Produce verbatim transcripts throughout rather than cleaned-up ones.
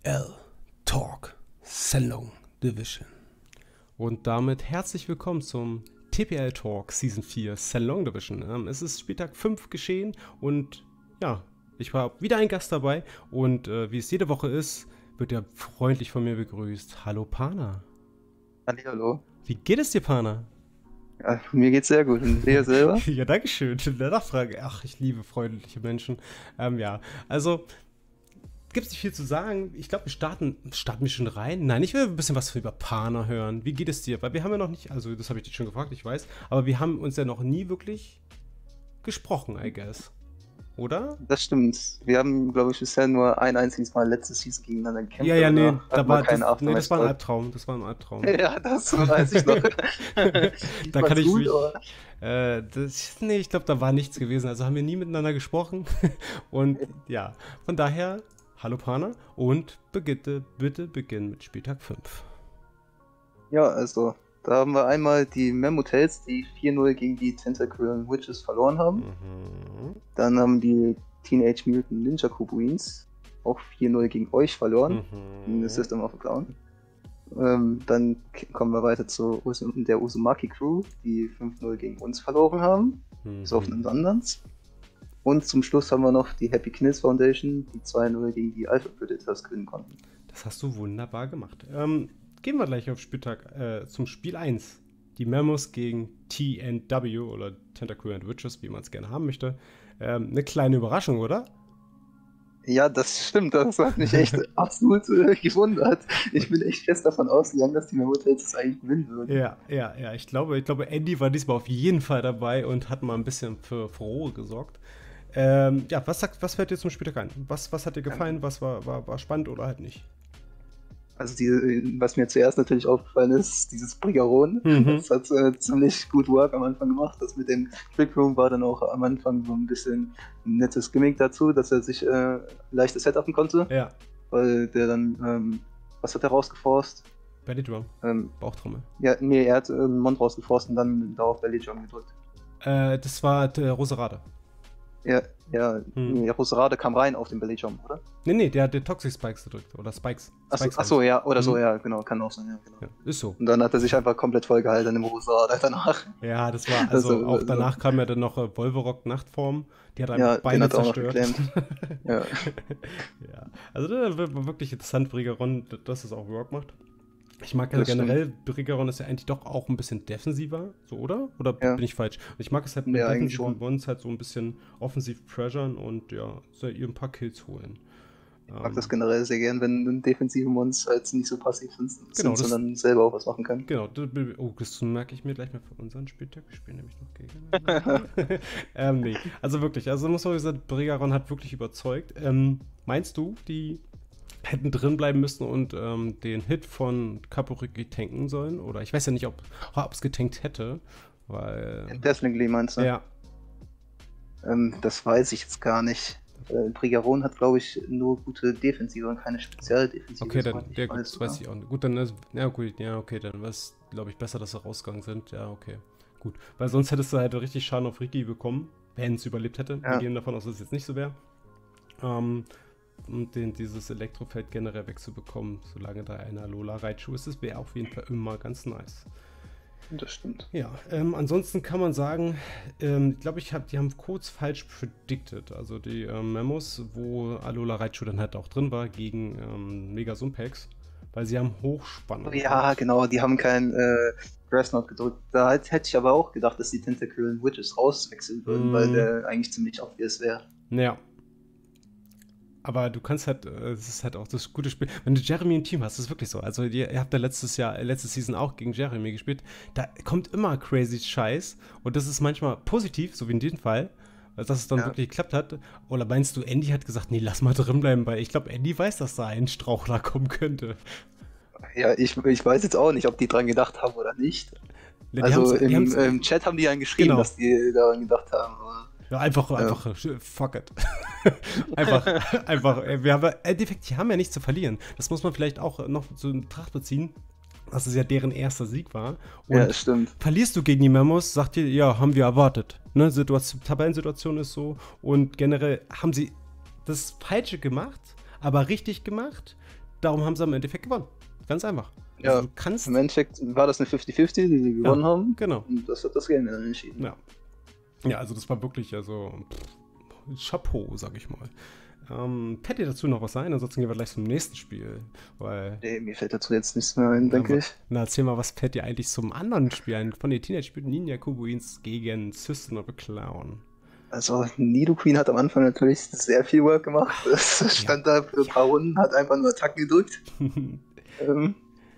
L Talk Sendung Division. Und damit herzlich willkommen zum T P L Talk Season vier Shenlong Division. Ähm, es ist Spieltag fünf geschehen und ja, ich war wieder ein Gast dabei und äh, wie es jede Woche ist, wird er freundlich von mir begrüßt. Hallo Pana. Hallo. Wie geht es dir, Pana? Ja, mir geht's sehr gut. Und dir selber? Ja, danke schön. Der Nachfrage. Ach, ich liebe freundliche Menschen. Ähm, ja, also gibt es nicht viel zu sagen. Ich glaube, wir starten, starten wir schon rein. Nein, ich will ein bisschen was über Pana hören. Wie geht es dir? Weil wir haben ja noch nicht, also das habe ich dich schon gefragt, ich weiß, aber wir haben uns ja noch nie wirklich gesprochen, I guess. Oder? Das stimmt. Wir haben, glaube ich, bisher nur ein einziges Mal letztes Season gegeneinander gekämpft. Ja, ja, nee, da war, kein das, nee, das war ein Albtraum. Das war ein Albtraum. Ja, das weiß ich noch. Da kann ich gut, mich. Oder? Äh, das, nee, ich glaube, da war nichts gewesen. Also haben wir nie miteinander gesprochen. Und ja, von daher, hallo Pana und bitte, bitte beginn mit Spieltag fünf. Ja, also, da haben wir einmal die Mammothels, die vier null gegen die Tentacle Witches verloren haben. Mhm. Dann haben die Teenage Mutant Ninja Kobuins auch vier null gegen euch verloren. Mhm. In The System of a Clown. Ähm, dann kommen wir weiter zu Us der Uzumaki Crew, die fünf null gegen uns verloren haben. Mhm. So auf einen Sundance. Und zum Schluss haben wir noch die Happy Kniz Foundation, die zwei null gegen die Alpha Predators gewinnen konnten. Das hast du wunderbar gemacht. Ähm, gehen wir gleich auf Spieltag äh, zum Spiel eins. Die Memos gegen T N W oder Tentacle and Witches, wie man es gerne haben möchte. Ähm, eine kleine Überraschung, oder? Ja, das stimmt. Das hat mich echt absolut äh, gewundert. Ich bin echt fest davon ausgegangen, dass die Mammothels das eigentlich gewinnen würden. Ja, ja, ja. Ich glaube, ich glaube, Andy war diesmal auf jeden Fall dabei und hat mal ein bisschen für Furore gesorgt. Ähm, ja, was sagt, was fällt dir zum Spieltag ein? Was, was hat dir gefallen? Was war, war, war spannend oder halt nicht? Also die, was mir zuerst natürlich aufgefallen ist, dieses Brigaron, Mhm. das hat äh, ziemlich gut Work am Anfang gemacht. Das mit dem Trick Room war dann auch am Anfang so ein bisschen ein nettes Gimmick dazu, dass er sich äh, leichtes Setupen konnte, Ja, weil der dann, ähm, was hat er rausgeforst? Belly Drum, Ähm, Bauchtrommel. ja, nee, er hat äh, den Mond rausgeforst und dann darauf Belly Drum gedrückt. Äh, das war der Roserade. Ja, ja, Hm. nee, Roserade kam rein auf den Belly Jump, oder? Nee, nee, der hat den Toxic Spikes gedrückt. Oder Spikes. Achso, Spikes achso, ja, oder so, Mhm. ja, genau, kann auch sein, ja, genau. Ja, ist so. Und dann hat er sich einfach komplett vollgehalten an dem Roserade danach. Ja, das war, also Also, auch also- danach kam ja dann noch äh, Volverock Nachtform. Die hat Ja, einfach den Beine hat er auch noch zerstört. geklemmt. Ja. Ja, also das war wirklich interessant, Brigaron, dass es auch Work macht. Ich mag ja Das generell, Brigaron ist ja eigentlich doch auch ein bisschen defensiver, so, oder? Oder Ja. bin ich falsch? Und ich mag es halt mit Ja, eigentlich defensiven schon. Ones halt so ein bisschen offensiv pressuren und ja, so ihr ein paar Kills holen. Ich mag das generell sehr gern, wenn defensive Mons halt nicht so passiv sind, Genau, sind das- sondern selber auch was machen können. Genau, das, oh, das merke ich mir gleich mal für unseren Spieltag. Wir spielen nämlich noch gegen. ähm, nee, also wirklich, also muss man sagen, Brigaron hat wirklich überzeugt. Ähm, meinst du, die hätten drin bleiben müssen und ähm, den Hit von Kaporiki tanken sollen? Oder ich weiß ja nicht, ob es getankt hätte, weil. Definitely meinst du? Ja, Ähm, das weiß ich jetzt gar nicht. Äh, Brigaron hat, glaube ich, nur gute Defensive und keine Spezialdefensive. okay, soweit dann, ich ja, gut, weiß, das weiß oder? ich auch nicht. Gut, dann ist, ja, gut, ja, okay, dann war es, glaube ich, besser, dass sie rausgegangen sind. Ja, okay, gut. Weil sonst hättest du halt richtig Schaden auf Ricky bekommen, wenn es überlebt hätte. Wir Ja. gehen davon aus, dass es jetzt nicht so wäre. Ähm, und den, dieses Elektrofeld generell wegzubekommen, solange da einer Lola Raichu ist, das wäre auf jeden Fall immer ganz nice. Das stimmt. Ja, ähm, ansonsten kann man sagen, ähm, glaube ich, hab, die haben kurz falsch predicted. Also die ähm, Memos, wo Alola Raichu dann halt auch drin war, gegen ähm, Mega Sumpex, weil sie haben Hochspannung. Ja, genau, die haben keinen äh, Grassnot gedrückt. Da halt, hätte ich aber auch gedacht, dass die Tentacle Witches rauswechseln würden, Mm. weil der eigentlich ziemlich obvious wäre. Ja. Aber du kannst halt, äh, es ist halt auch das gute Spiel. Wenn du Jeremy im Team hast, ist es wirklich so. Also ihr, ihr habt ja letztes Jahr, äh, letzte Season auch gegen Jeremy gespielt. Da kommt immer crazy Scheiß. Und das ist manchmal positiv, so wie in diesem Fall, dass es dann Ja. wirklich geklappt hat. Oder meinst du, Andy hat gesagt, nee, lass mal drin bleiben, weil ich glaube, Andy weiß, dass da ein Strauchler kommen könnte. Ja, ich, ich weiß jetzt auch nicht, ob die dran gedacht haben oder nicht. Die Also haben's- die im, haben's- im Chat haben die dann geschrieben, Genau. dass die daran gedacht haben. Aber Ja, einfach, einfach, äh, fuck it. einfach, einfach, äh, wir haben, im Endeffekt, die haben ja nichts zu verlieren. Das muss man vielleicht auch noch so in Betracht beziehen, dass es ja deren erster Sieg war. Und ja, das stimmt. verlierst du gegen die Memos, sagt ihr, ja, haben wir erwartet. Ne, Situation, Tabellensituation ist so. Und generell haben sie das Falsche gemacht, aber richtig gemacht. darum haben sie im Endeffekt gewonnen. Ganz einfach. Ja, also, du kannst im Endeffekt war das eine fünfzig fünfzig, die sie gewonnen ja, haben. Genau. Und das hat das Game dann entschieden. Ja. Ja, also das war wirklich, also, pff, Chapeau, sag ich mal. Ähm, fällt dir dazu noch was ein? Ansonsten gehen wir gleich zum nächsten Spiel. Weil, Nee, mir fällt dazu jetzt nichts mehr ein, ja, denke ich. Na, erzähl mal, was fällt dir eigentlich zum anderen Spiel ein? Von den Teenage Mutant Ninja Kobuins gegen System of a Clown. Also, Nidoqueen hat am Anfang natürlich sehr viel Work gemacht. Es stand ja. da für ein paar Runden, hat einfach nur Attacken gedrückt. ähm,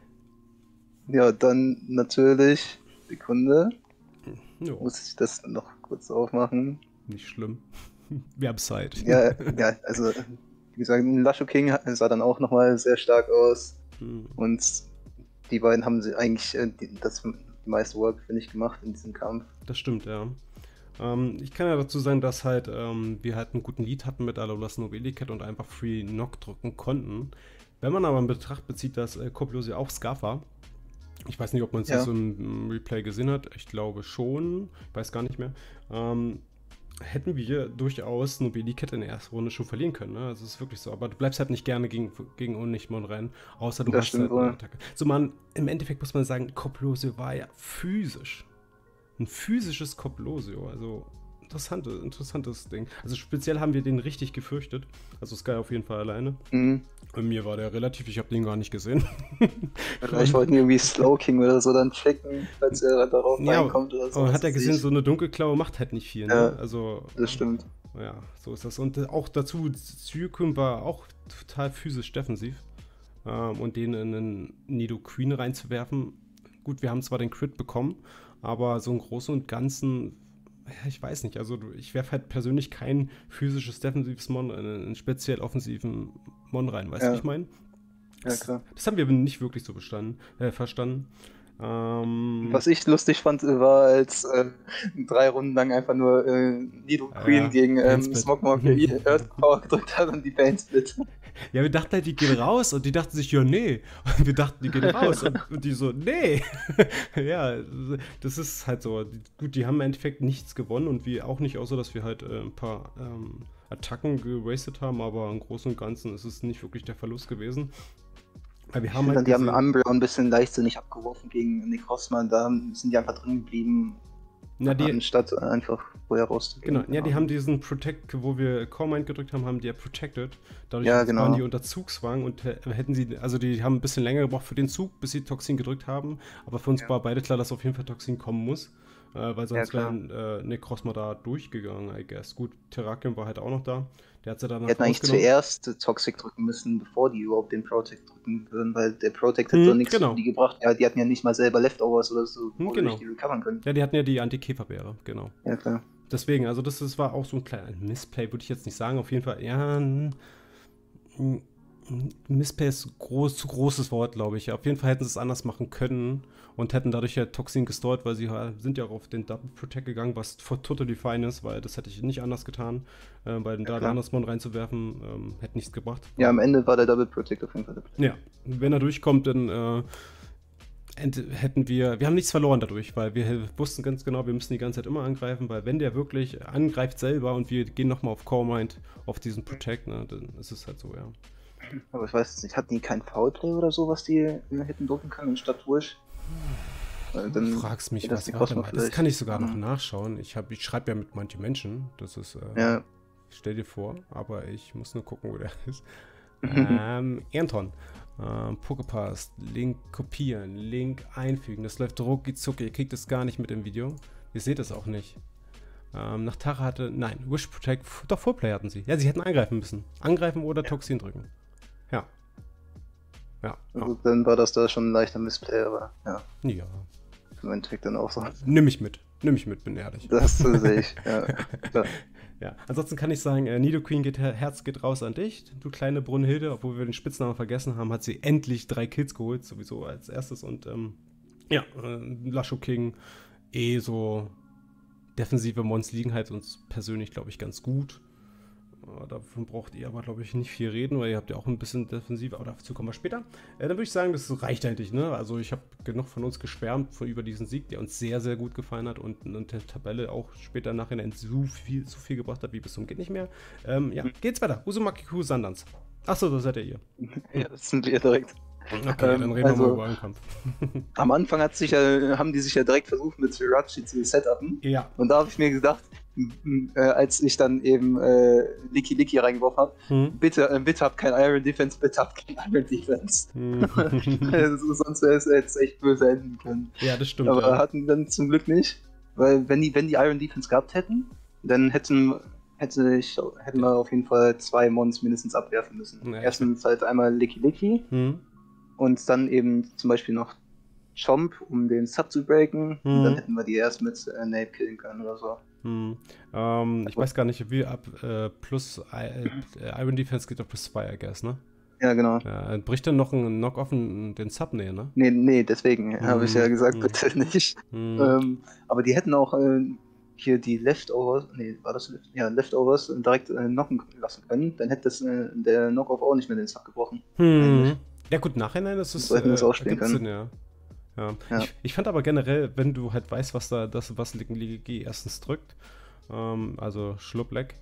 ja, dann natürlich, Sekunde, jo. Muss ich das noch kurz aufmachen. Nicht schlimm. Wir haben Zeit. Ja, ja, also, wie gesagt, Lasho King sah dann auch nochmal sehr stark aus. Hm. Und die beiden haben sie eigentlich äh, die, das die meiste Work, finde ich, gemacht in diesem Kampf. Das stimmt, ja. Ähm, ich kann ja dazu sagen, dass halt ähm, wir halt einen guten Lead hatten mit Alolas Nobilicat und einfach Free Knock drücken konnten. Wenn man aber in Betracht bezieht, dass äh, Koplose auch Scarf war, ich weiß nicht, ob man es ja. so im Replay gesehen hat, ich glaube schon, ich weiß gar nicht mehr, ähm, hätten wir durchaus Nobilicat in der ersten Runde schon verlieren können, ne? Also es ist wirklich so, aber du bleibst halt nicht gerne gegen, gegen Unnichtmon rennen, außer du das hast halt wohl. eine Attacke. So, man, im Endeffekt muss man sagen, Koplose war ja physisch. Ein physisches Koplosio, also interessante, interessantes Ding. Also speziell haben wir den richtig gefürchtet. Also Sky auf jeden Fall alleine. Mhm. Bei mir war der relativ, ich habe den gar nicht gesehen. Vielleicht wollten irgendwie Slow King oder so dann checken, falls er darauf ja, reinkommt oder so. Aber hat er gesehen, so eine Dunkelklaue macht halt nicht viel, ne? Ja, also, das stimmt. Ja, so ist das. Und auch dazu, Tsuikun war auch total physisch defensiv. Ähm, und den in einen Nidoqueen reinzuwerfen. Gut, wir haben zwar den Crit bekommen, aber so im Großen und Ganzen, ja, ich weiß nicht, also ich werfe halt persönlich kein physisches defensives Mon in einen speziell offensiven Mon rein, weißt du, ja. wie ich meine? Ja, klar. Das, das haben wir nicht wirklich so bestanden, äh, verstanden. Ähm, Was ich lustig fand, war, als äh, drei Runden lang einfach nur äh, Nidoqueen ja, gegen ähm, Smogmog Earth Power gedrückt hat und die Painsplit. Ja, wir dachten halt, die gehen raus und die dachten sich, ja, nee. Und wir dachten, die gehen raus und, und die so, nee. Ja, das ist halt so. Gut, die haben im Endeffekt nichts gewonnen und wir auch nicht, außer dass wir halt äh, ein paar ähm, Attacken gewastet haben, aber im Großen und Ganzen ist es nicht wirklich der Verlust gewesen. Weil wir haben halt die gesehen, haben Umbra ein bisschen leichtsinnig abgeworfen gegen Necrozma, da sind die einfach drin geblieben. Ja, die, anstatt einfach vorher rauszugehen. Genau, ja, die haben diesen Protect, wo wir Core-Mind gedrückt haben, haben die ja Protected. Dadurch ja, genau. waren die unter Zugzwang und hätten sie, also die haben ein bisschen länger gebraucht für den Zug, bis sie Toxin gedrückt haben. Aber für uns ja. war beide klar, dass auf jeden Fall Toxin kommen muss. Äh, weil sonst ja, wären äh, Necrozma da durchgegangen, I guess. Gut, Terrakion war halt auch noch da. Der hat sie dann Die hätten eigentlich zuerst Toxic drücken müssen, bevor die überhaupt den Protect drücken würden, weil der Protect hätte hm, doch nichts genau. für die gebracht. Ja, die hatten ja nicht mal selber Leftovers oder so, hm, genau. die recovern können. Ja, die hatten ja die Anti-Käferbeere, genau. Ja, klar. Deswegen, also das, das war auch so ein kleiner Missplay, würde ich jetzt nicht sagen. Auf jeden Fall, ja, ein Missplay ist groß, zu großes Wort, glaube ich. Auf jeden Fall hätten sie es anders machen können und hätten dadurch ja Toxin gestort, weil sie sind ja auch auf den Double Protect gegangen, was totally fine ist, weil das hätte ich nicht anders getan. Äh, bei den ja, da anders Mon reinzuwerfen, ähm, hätte nichts gebracht. Ja, am Ende war der Double Protect auf jeden Fall. Ja, wenn er durchkommt, dann äh, hätten wir, wir haben nichts verloren dadurch, weil wir wussten ganz genau, wir müssen die ganze Zeit immer angreifen, weil wenn der wirklich angreift selber und wir gehen nochmal auf Core Mind, auf diesen Protect, ne, dann ist es halt so, ja. Aber ich weiß nicht, hatten die kein Foulplay oder so, was die hätten drucken können anstatt Wush? Dann du fragst mich was, warte mal, das kann ich sogar noch nachschauen. Ich, ich schreibe ja mit manchen Menschen, das ist, äh, ja. stell dir vor, aber ich muss nur gucken, wo der ist. ähm, Anton, ähm, Pokepass, Link kopieren, Link einfügen, das läuft rucki zucki, ihr kriegt es gar nicht mit im Video, ihr seht es auch nicht. Ähm, nach Tara hatte, nein, Wish Protect, doch Fullplay hatten sie. Ja, sie hätten angreifen müssen. Angreifen oder ja. Toxin drücken. Ja. Ja. Also ja. Dann war das da schon ein leichter Missplay, aber ja. Ja. Im Endeffekt dann auch so. Nimm ich mit. Nimm ich mit, bin ehrlich. Das sehe ich, ja. ja. Ja. Ansonsten kann ich sagen, äh, Nidoqueen geht, Herz geht raus an dich. Du kleine Brunhilde, obwohl wir den Spitznamen vergessen haben, hat sie endlich drei Kills geholt, sowieso als erstes. Und ähm, ja, äh, Lasho King eh so defensive Mons liegen halt uns persönlich, glaube ich, ganz gut. Uh, davon braucht ihr aber, glaube ich, nicht viel reden, weil ihr habt ja auch ein bisschen defensiv, aber dazu kommen wir später. Äh, dann würde ich sagen, das reicht eigentlich, ne? Also ich habe genug von uns geschwärmt von, über diesen Sieg, der uns sehr, sehr gut gefallen hat und in der Tabelle auch später nachher so viel, so viel gebracht hat, wie bis zum geht nicht mehr. Ähm, ja, mhm. geht's weiter. Uzumaki Q Sandans. Achso, das seid ihr ihr. Ja, das sind wir direkt. Okay, Ähm, dann reden also- wir mal über euren Kampf. Am Anfang hat sich ja, haben die sich ja direkt versucht, mit Jirachi zu setupen. Ja. Und da habe ich mir gedacht, m- m- äh, als ich dann eben äh, Licky Licky reingeworfen habe, Hm. bitte, äh, bitte habt kein Iron Defense, bitte habt kein Iron Defense. Hm. Also, sonst wäre es jetzt echt böse enden können. Ja, das stimmt. Aber ja. hatten die dann zum Glück nicht. Weil wenn die, wenn die Iron Defense gehabt hätten, dann hätten, hätte ich, hätten wir auf jeden Fall zwei Mons mindestens abwerfen müssen. Ja, ich Erstens halt einmal Licky Licky Hm. und dann eben zum Beispiel noch Chomp, um den Sub zu breaken. Mhm. Und dann hätten wir die erst mit äh, Nape killen können oder so. Hm. Ähm, ich weiß gar nicht, wie ab äh, plus äh, Iron Defense geht auf plus zwei, I guess, ne? Ja, genau. Ja, bricht dann noch ein Knock-Off den Sub? Nee, ne? Nee, nee, deswegen habe ich ja gesagt, Mhm. bitte nicht. Hm. Ähm, aber die hätten auch äh, hier die Leftovers, nee, war das Left- ja, Leftovers direkt äh, knocken lassen können. Dann hätte das, äh, der Knockoff auch nicht mehr den Sub gebrochen. Hm. eigentlich. Ja gut, nachhinein ist es So hätten wir es auch spielen ergibt können. Sinn, ja. Ja. Ja. Ich, ich fand aber generell, wenn du halt weißt, was da das, was Licky G erstens drückt, ähm, also Schluppleck,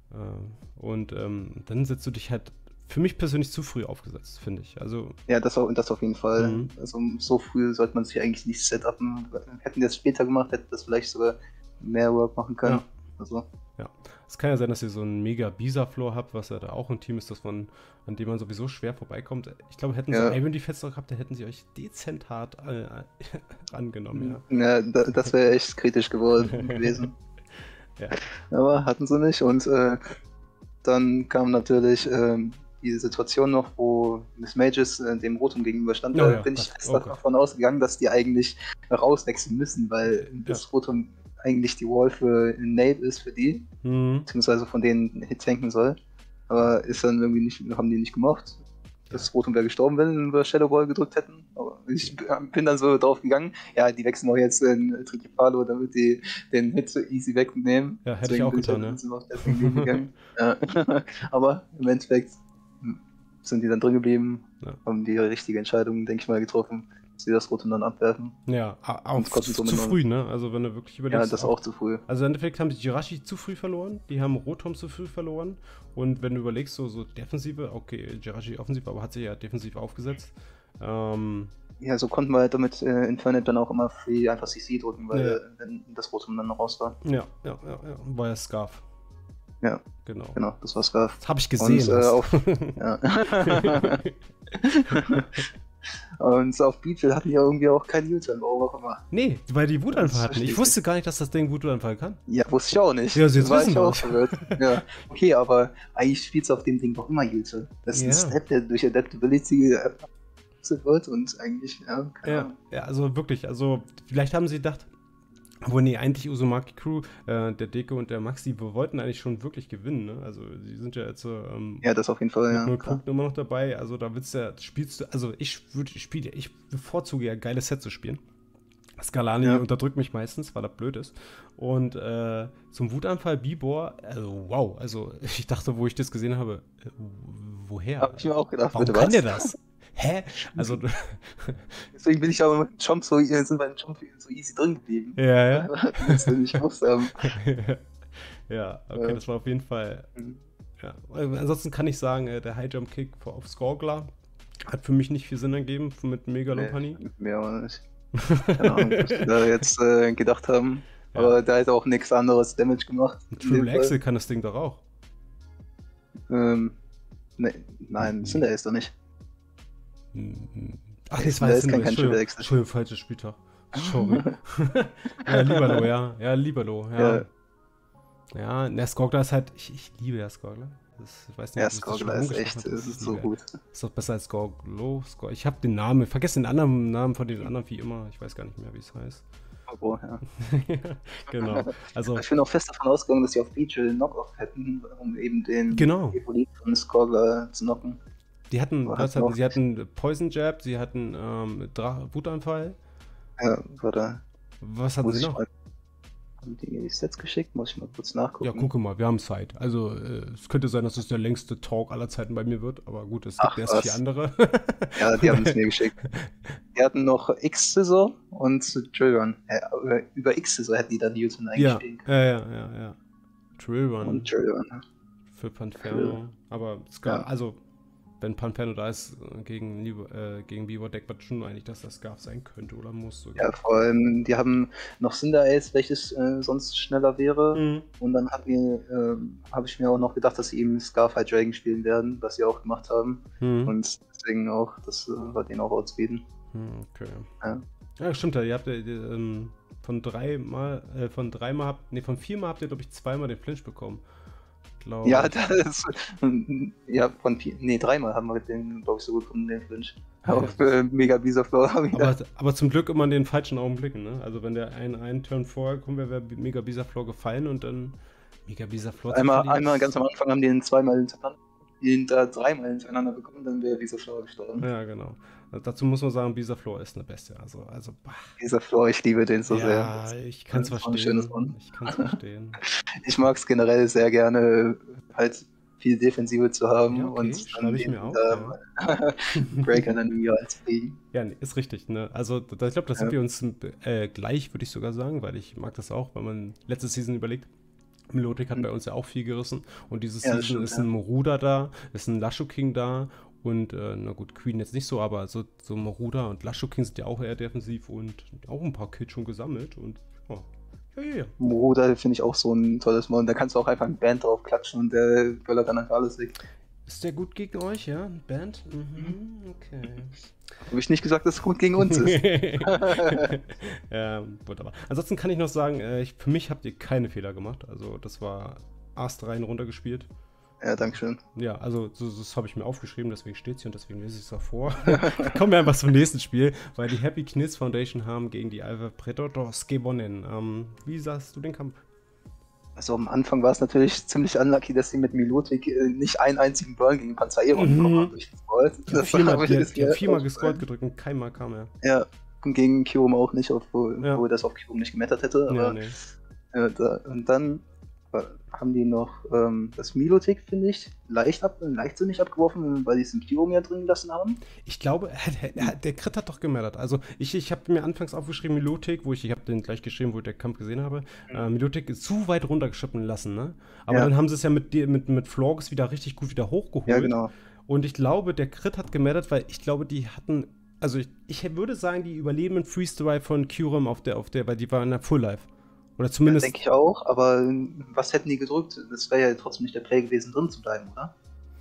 äh, und ähm, dann setzt du dich halt für mich persönlich zu früh aufgesetzt, finde ich. Also, Ja, das, au- das auf jeden Fall. Mhm. Also so früh sollte man sich eigentlich nicht setupen. Hätten die das später gemacht, hätte das vielleicht sogar mehr Work machen können. Ja. Also, es kann ja sein, dass ihr so einen mega Bisa-Floor habt, was ja da auch ein Team ist, das man, an dem man sowieso schwer vorbeikommt. Ich glaube, hätten Ja. sie Iron Defense noch gehabt, dann hätten sie euch dezent hart äh, rangenommen, ja. ja, da, das wäre echt kritisch geworden gewesen. Ja. Aber hatten sie nicht. Und äh, dann kam natürlich ähm, die Situation noch, wo Miss Mages äh, dem Rotum gegenüberstand. Oh Da ja, bin ich Gott. fest Oh Gott. davon ausgegangen, dass die eigentlich rauswechseln müssen, weil das Rotum eigentlich die Wall für Nape ist für die, Mhm. beziehungsweise von denen Hit tanken soll. Aber ist dann irgendwie nicht, haben die nicht gemacht. Das Rotum wäre gestorben, wenn wir Shadow Ball gedrückt hätten. Aber ich bin dann so drauf gegangen, ja, die wechseln auch jetzt in Trikipalo, damit die den Hit so easy wegnehmen. Ja, hätte ich auch bin getan, halt ne? so auf deswegen gegangen. Ja. Aber im Endeffekt sind die dann drin geblieben, Ja. haben die richtige Entscheidung, denke ich mal, getroffen, dass sie das Rotum dann abwerfen. Ja, a- auch Und konnten zu, somit zu noch- früh, ne? Also wenn du wirklich Ja, überlegst. das auch zu früh. Also im Endeffekt haben die Jirachi zu früh verloren, die haben Rotom zu früh verloren. Und wenn du überlegst, so, so Defensive, okay, Jirachi offensiv, aber hat sich ja defensiv aufgesetzt. Ähm, Ja, so konnten wir halt damit äh, Infernape dann auch immer free einfach C C drücken, weil Ja. äh, wenn das Rotum dann noch raus war. ja, ja, ja, ja, war ja Scarf. Ja. Genau. Genau, das war Scarf. Das habe ich gesehen. Und, äh, hast. auf, ja. Und auf Beetle hatten die ja irgendwie auch keinen U-Turn, warum auch immer. Nee, weil die Wutanfall Das hatten. verstehe Ich ich wusste gar nicht, dass das Ding Wutanfall kann. Ja, wusste ich auch nicht. Ja, also jetzt war wissen ich wir auch es. verwirrt. Ja, okay, aber eigentlich spielst du auf dem Ding doch immer U-Turn. Das ist Ja. ein Step, der durch Adaptability äh, wird und eigentlich, ja, keine Ja, Ahnung. ja, also wirklich, also vielleicht haben sie gedacht, wo nee, eigentlich Uzumaki Crew, äh, der Deko und der Maxi, wir wollten eigentlich schon wirklich gewinnen, ne? Also die sind ja jetzt so, ähm, Ja, das auf jeden Fall, mit ja. null klar. Punkten immer noch dabei. Also da willst du ja, spielst du, also ich würde, ich spiele, ich bevorzuge ja geile Sets zu spielen. Skalani Ja. unterdrückt mich meistens, weil er blöd ist. Und äh, zum Wutanfall Bibor, also wow, also ich dachte, wo ich das gesehen habe, äh, woher? Hab ich mir auch gedacht, Warum bitte kann was? der das? Hä? Also, Deswegen bin ich aber mit dem Jump so, äh, sind bei dem Jump so easy drin geblieben. ja, ja. Das wir nicht gewusst haben. Ja, okay, Ja. das war auf jeden Fall. Mhm. Ja. Ansonsten kann ich sagen, äh, der High Jump Kick auf Skorgler hat für mich nicht viel Sinn ergeben mit Megalopanie. Nee, mehr auch nicht. Keine Ahnung, was die da jetzt äh, gedacht haben. Ja. Aber da hat auch nichts anderes Damage gemacht. Ein in dem Triple Axel kann das Ding doch auch. Fall. Ähm, nee, nein, Cinder ist doch nicht. Mhm. Ach, Nee, das war da jetzt ist kein- kein Entschuldigung, Triple Axel. Entschuldigung, falsches Spieltag. Sorry. Ja, Liberlo, ja. Ja, Liberlo, ja. Ja. Ja, der Skorgler ist halt, ich, ich liebe ja Skorgler. Das, ich weiß nicht, Ja, ob ich das schon Skorgler ist rumgesprochen echt, habe, das ist so liebe. gut. Ist doch besser als Skorglo. Skor ich habe den Namen, ich vergesse den anderen Namen von den anderen wie immer. Ich weiß gar nicht mehr, wie es heißt. Oh, ja. Genau. Also, Ich bin auch fest davon ausgegangen, dass sie auf Beach einen Knock-Off hätten, um eben den Genau. Evolit von Skorgler zu knocken. die hatten, Aber was hat hatten noch- sie hatten Poison Jab, sie hatten ähm, Dra- Wutanfall. Ja, warte. Was hatten Muss sie ich noch? mal. Haben die mir die Sets geschickt? Muss ich mal kurz nachgucken. Ja, gucke mal, wir haben Zeit. Also, äh, es könnte sein, dass es der längste Talk aller Zeiten bei mir wird, aber gut, es gibt Ach, erst was. vier andere. Ja, die haben es mir geschickt. Die hatten noch X-Scissor und Drillrun. Ja, über, über X-Scissor hätten die dann Newton eigentlich ja, spielen können. ja, ja, ja, ja. Trill Run Und Drillrun. für Panferno. Aber es gab, Ja. also, wenn Panferno da ist, äh, gegen, äh, gegen Beaver, denkt man schon eigentlich, dass das Scarf sein könnte oder muss sogar. Ja, vor allem, die haben noch Cinder Ace, welches äh, sonst schneller wäre. Mhm. Und dann habe äh, hab ich mir auch noch gedacht, dass sie eben Scarfight Dragon spielen werden, was sie auch gemacht haben. Mhm. Und deswegen auch, das äh, war denen auch outspeeden. Mhm, okay. Ja. Ja, stimmt ja. Ihr habt ja ähm, von dreimal, äh, von dreimal habt, nee, von viermal habt ihr, glaube ich, zweimal den Flinch bekommen. Ja, das ist, ja, von vier, nee, dreimal haben wir den, glaube ich, so gut von den Flinch. Ja, Auf äh, Mega Bisaflor haben wir. Aber, aber zum Glück immer in den falschen Augenblicken, ne? Also wenn der einen, einen Turn vorher kommt, wäre Mega Bisaflor gefallen und dann Mega Bisaflor zu Einmal, verlieren. einmal ganz am Anfang haben die den zweimal hintereinander, hinter dreimal hintereinander bekommen, dann wäre Bisaflor gestorben. Ja, genau. Also dazu muss man sagen, Bisaflor ist eine Bestie. Also, also Bisaflor, ich liebe den so ja, sehr. Ja, ich kann es verstehen. Ich kann es verstehen. Ich mag es generell sehr gerne, halt viel Defensive zu haben ja, okay. und schreibe ich mir auch. Ja. Breaker dann irgendwie halt kriegen. Ja, nee, ist richtig, ne? Also da, ich glaube, da sind ja. wir uns äh, gleich, würde ich sogar sagen, weil ich mag das auch, wenn man letzte Season überlegt. Milotic hat mhm. bei uns ja auch viel gerissen und diese ja, Season stimmt, ist ein Moruda da, ist ein Lasho King da und äh, na gut, Queen jetzt nicht so, aber so, so Moruda und Lasho King sind ja auch eher defensiv und auch ein paar Kills schon gesammelt und ja. Ja, ja, ja. Moruda finde ich auch so ein tolles Mod. Da kannst du auch einfach ein Band drauf klatschen und der böllert dann einfach alles weg. Ist der gut gegen euch, ja? Ein Band? Mhm, okay. Habe ich nicht gesagt, dass es gut gegen uns ist. Ja, wunderbar. Ansonsten kann ich noch sagen, äh, ich, für mich habt ihr keine Fehler gemacht. Also das war astrein runtergespielt. Ja, dankeschön. Ja, also das, das habe ich mir aufgeschrieben, deswegen steht es hier und deswegen lese ich es auch vor. Kommen wir einfach zum nächsten Spiel, weil die Happy Kniz Foundation haben gegen die Alpha Predators gewonnen. Ähm, wie sahst du den Kampf? Also am Anfang war es natürlich ziemlich unlucky, dass sie mit Milotic äh, nicht einen einzigen Burn gegen Panzerero mhm. bekommen haben durch den Scroll. Ich habe viermal, die, die hab viermal gescrollt gedrückt und keinmal kam er. Ja, und gegen Kyurem auch nicht, obwohl ja. das auf Kyurem nicht gemattert hätte. Aber, ja, nee. äh, da, und dann haben die noch ähm, das Milotic, finde ich, leicht ab, leichtsinnig abgeworfen, weil die es im Kyurem ja drin gelassen haben. Ich glaube, der, der Crit hat doch gemettert. Also ich, ich habe mir anfangs aufgeschrieben, Milotic, wo ich, ich habe den gleich geschrieben, wo ich den Kampf gesehen habe, mhm. äh, Milotic ist zu weit runtergeschippen lassen, ne? Aber ja. dann haben sie es ja mit, mit, mit Florges wieder richtig gut wieder hochgeholt. Ja, genau. Und ich glaube, der Crit hat gemettert, weil ich glaube, die hatten, also ich, ich würde sagen, die überleben einen Freeze-Drive von Kyurem auf der, auf der, weil die waren in der Full-Life. Oder zumindest. Ja, denke ich auch, aber was hätten die gedrückt? Das wäre ja trotzdem nicht der Play gewesen, drin zu bleiben, oder?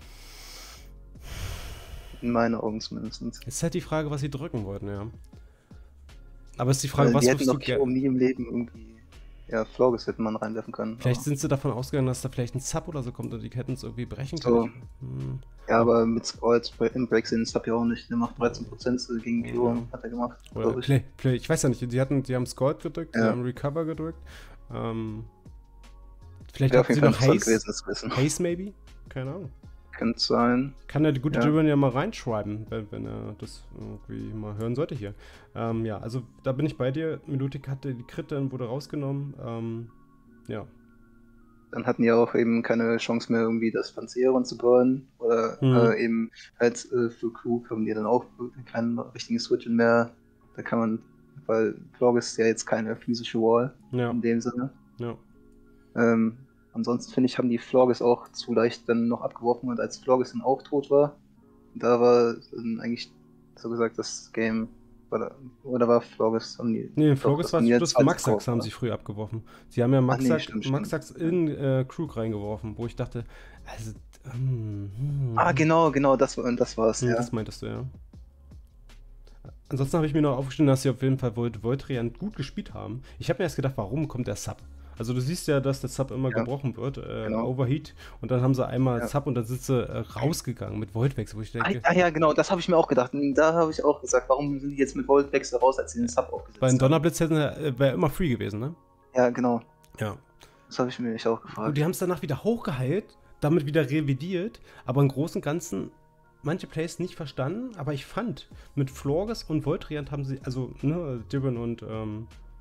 In meinen Augen zumindest. Ist halt die Frage, was sie drücken wollten, ja. Aber ist die Frage, also, was würdest du gerne... nie im Leben irgendwie. Ja, Florges hätte man reinwerfen können. Vielleicht aber. sind sie davon ausgegangen, dass da vielleicht ein Sub oder so kommt und die hätten es irgendwie brechen können. So. Hm. Ja, aber mit Scrolls in Breaks in Sub ja auch nicht. Der macht dreizehn Prozent gegen Kyurem, ja. hat er gemacht. Oder ich. Play, Play, ich weiß ja nicht, die, hatten, die haben Scald gedrückt, ja. die haben Recover gedrückt. Ähm, vielleicht ja, hat sie noch Haze, Haze maybe? Keine Ahnung. Könnte sein. Kann der gute Jiren ja. ja mal reinschreiben, wenn, wenn er das irgendwie mal hören sollte hier. Ähm, ja, also da bin ich bei dir. Milotic hatte die Crit, dann wurde rausgenommen. Ähm, ja. Dann hatten die auch eben keine Chance mehr, irgendwie das Panzerung zu burnen. Oder mhm. äh, eben halt äh, für Crew haben die dann auch keinen richtigen Switchen mehr. Da kann man, weil Florges ist ja jetzt keine physische Wall ja. in dem Sinne. Ja. Ähm, ansonsten finde ich, haben die Florges auch zu leicht dann noch abgeworfen und als Florges dann auch tot war, da war dann eigentlich so gesagt das Game. Oder, oder war Florges haben die. Nee, Florges war das Maxax haben sie früh abgeworfen. Sie haben ja Maxax, nee, Maxax in äh, Krug reingeworfen, wo ich dachte, also. Ähm, hm. Ah, genau, genau, das, das war's, hm, ja. Das meintest du, ja. Ansonsten habe ich mir noch aufgeschrieben, dass sie auf jeden Fall Voltrian gut gespielt haben. Ich habe mir erst gedacht, warum kommt der Sub? Also du siehst ja, dass der Sub immer ja. gebrochen wird, äh, genau. Overheat, und dann haben sie einmal ja. Sub und dann sind sie äh, rausgegangen mit Voltwechsel, wo ich denke... Ah, ja, genau, das habe ich mir auch gedacht. Und da habe ich auch gesagt, warum sind die jetzt mit Voltwechsel raus, als sie den Sub aufgesetzt haben? Bei einem Donnerblitz wäre er immer free gewesen, ne? Ja, genau. Ja. Das habe ich mir auch gefragt. Und die haben es danach wieder hochgeheilt, damit wieder revidiert, aber im Großen und Ganzen manche Plays nicht verstanden, aber ich fand, mit Florges und Voltriant haben sie, also, ne, Jiren und, ähm...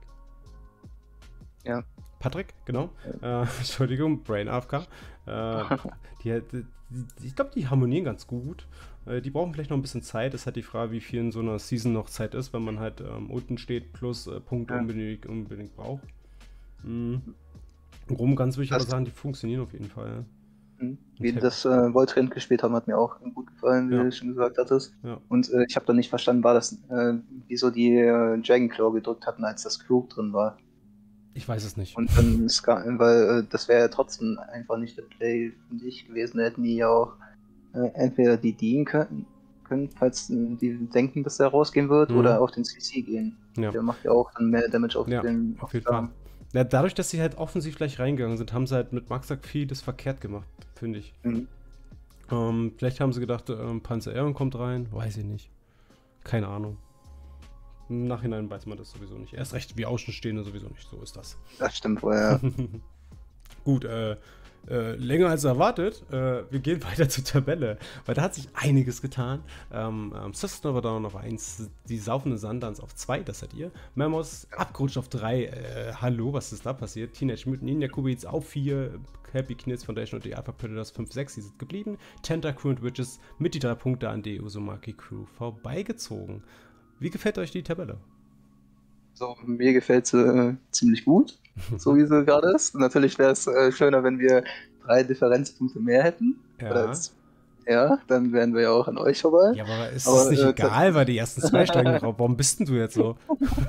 ja. Patrick, genau. Ja. Äh, Entschuldigung, Brain A F K. Äh, die, die, die, ich glaube, die harmonieren ganz gut. Äh, die brauchen vielleicht noch ein bisschen Zeit. Es ist halt die Frage, wie viel in so einer Season noch Zeit ist, wenn man halt ähm, unten steht plus äh, Punkte ja. unbedingt, unbedingt braucht. Mhm. Im Groben und Ganzen würde ich aber sagen, die funktionieren auf jeden Fall. Mhm. Wie das äh, Voltrend gespielt haben, hat mir auch gut gefallen, wie Ja. du schon gesagt hattest. Ja. Und äh, ich habe dann nicht verstanden, war das, äh, wieso die äh, Dragonclaw gedrückt hatten, als das Krug drin war. Ich weiß es nicht. Und dann, Ska weil äh, das wäre ja trotzdem einfach nicht der Play, finde ich, gewesen. Da hätten die ja auch äh, entweder die dienen können, können, falls äh, die denken, dass der rausgehen wird, Mhm. oder auf den C C gehen. Ja. Der macht ja auch dann mehr Damage auf Ja, den auf jeden Fall. Ja, dadurch, dass sie halt offensiv gleich reingegangen sind, haben sie halt mit Maxak vieles verkehrt gemacht, finde ich. Mhm. Ähm, vielleicht haben sie gedacht, ähm, Panzer Aeon kommt rein, weiß ich nicht. Keine Ahnung. Im Nachhinein weiß man das sowieso nicht. Erst recht, wie Außenstehende sowieso nicht. So ist das. Das stimmt wohl, ja. Gut, äh, äh, länger als erwartet. Äh, wir gehen weiter zur Tabelle, weil da hat sich einiges getan. Ähm, ähm, System of a Down auf eins, die saufenden Sundance auf zwei, das seid ihr. Memos abgerutscht auf drei. Äh, hallo, was ist da passiert? Teenage Mutant Ninja Cubits auf vier. Happy Knits Foundation und die Alpha Predators fünf sechs, die sind geblieben. Tentacruel und Witches mit die drei Punkte an die Uzumaki Crew vorbeigezogen. Wie gefällt euch die Tabelle? So, mir gefällt sie äh, ziemlich gut, so wie sie gerade ist. Natürlich wäre es äh, schöner, wenn wir drei Differenzpunkte mehr hätten. Ja. Oder jetzt, ja, dann wären wir ja auch an euch vorbei. Ja, aber ist Aber, es nicht äh, egal, weil die ersten zwei steigen drauf. Warum bist denn du jetzt so?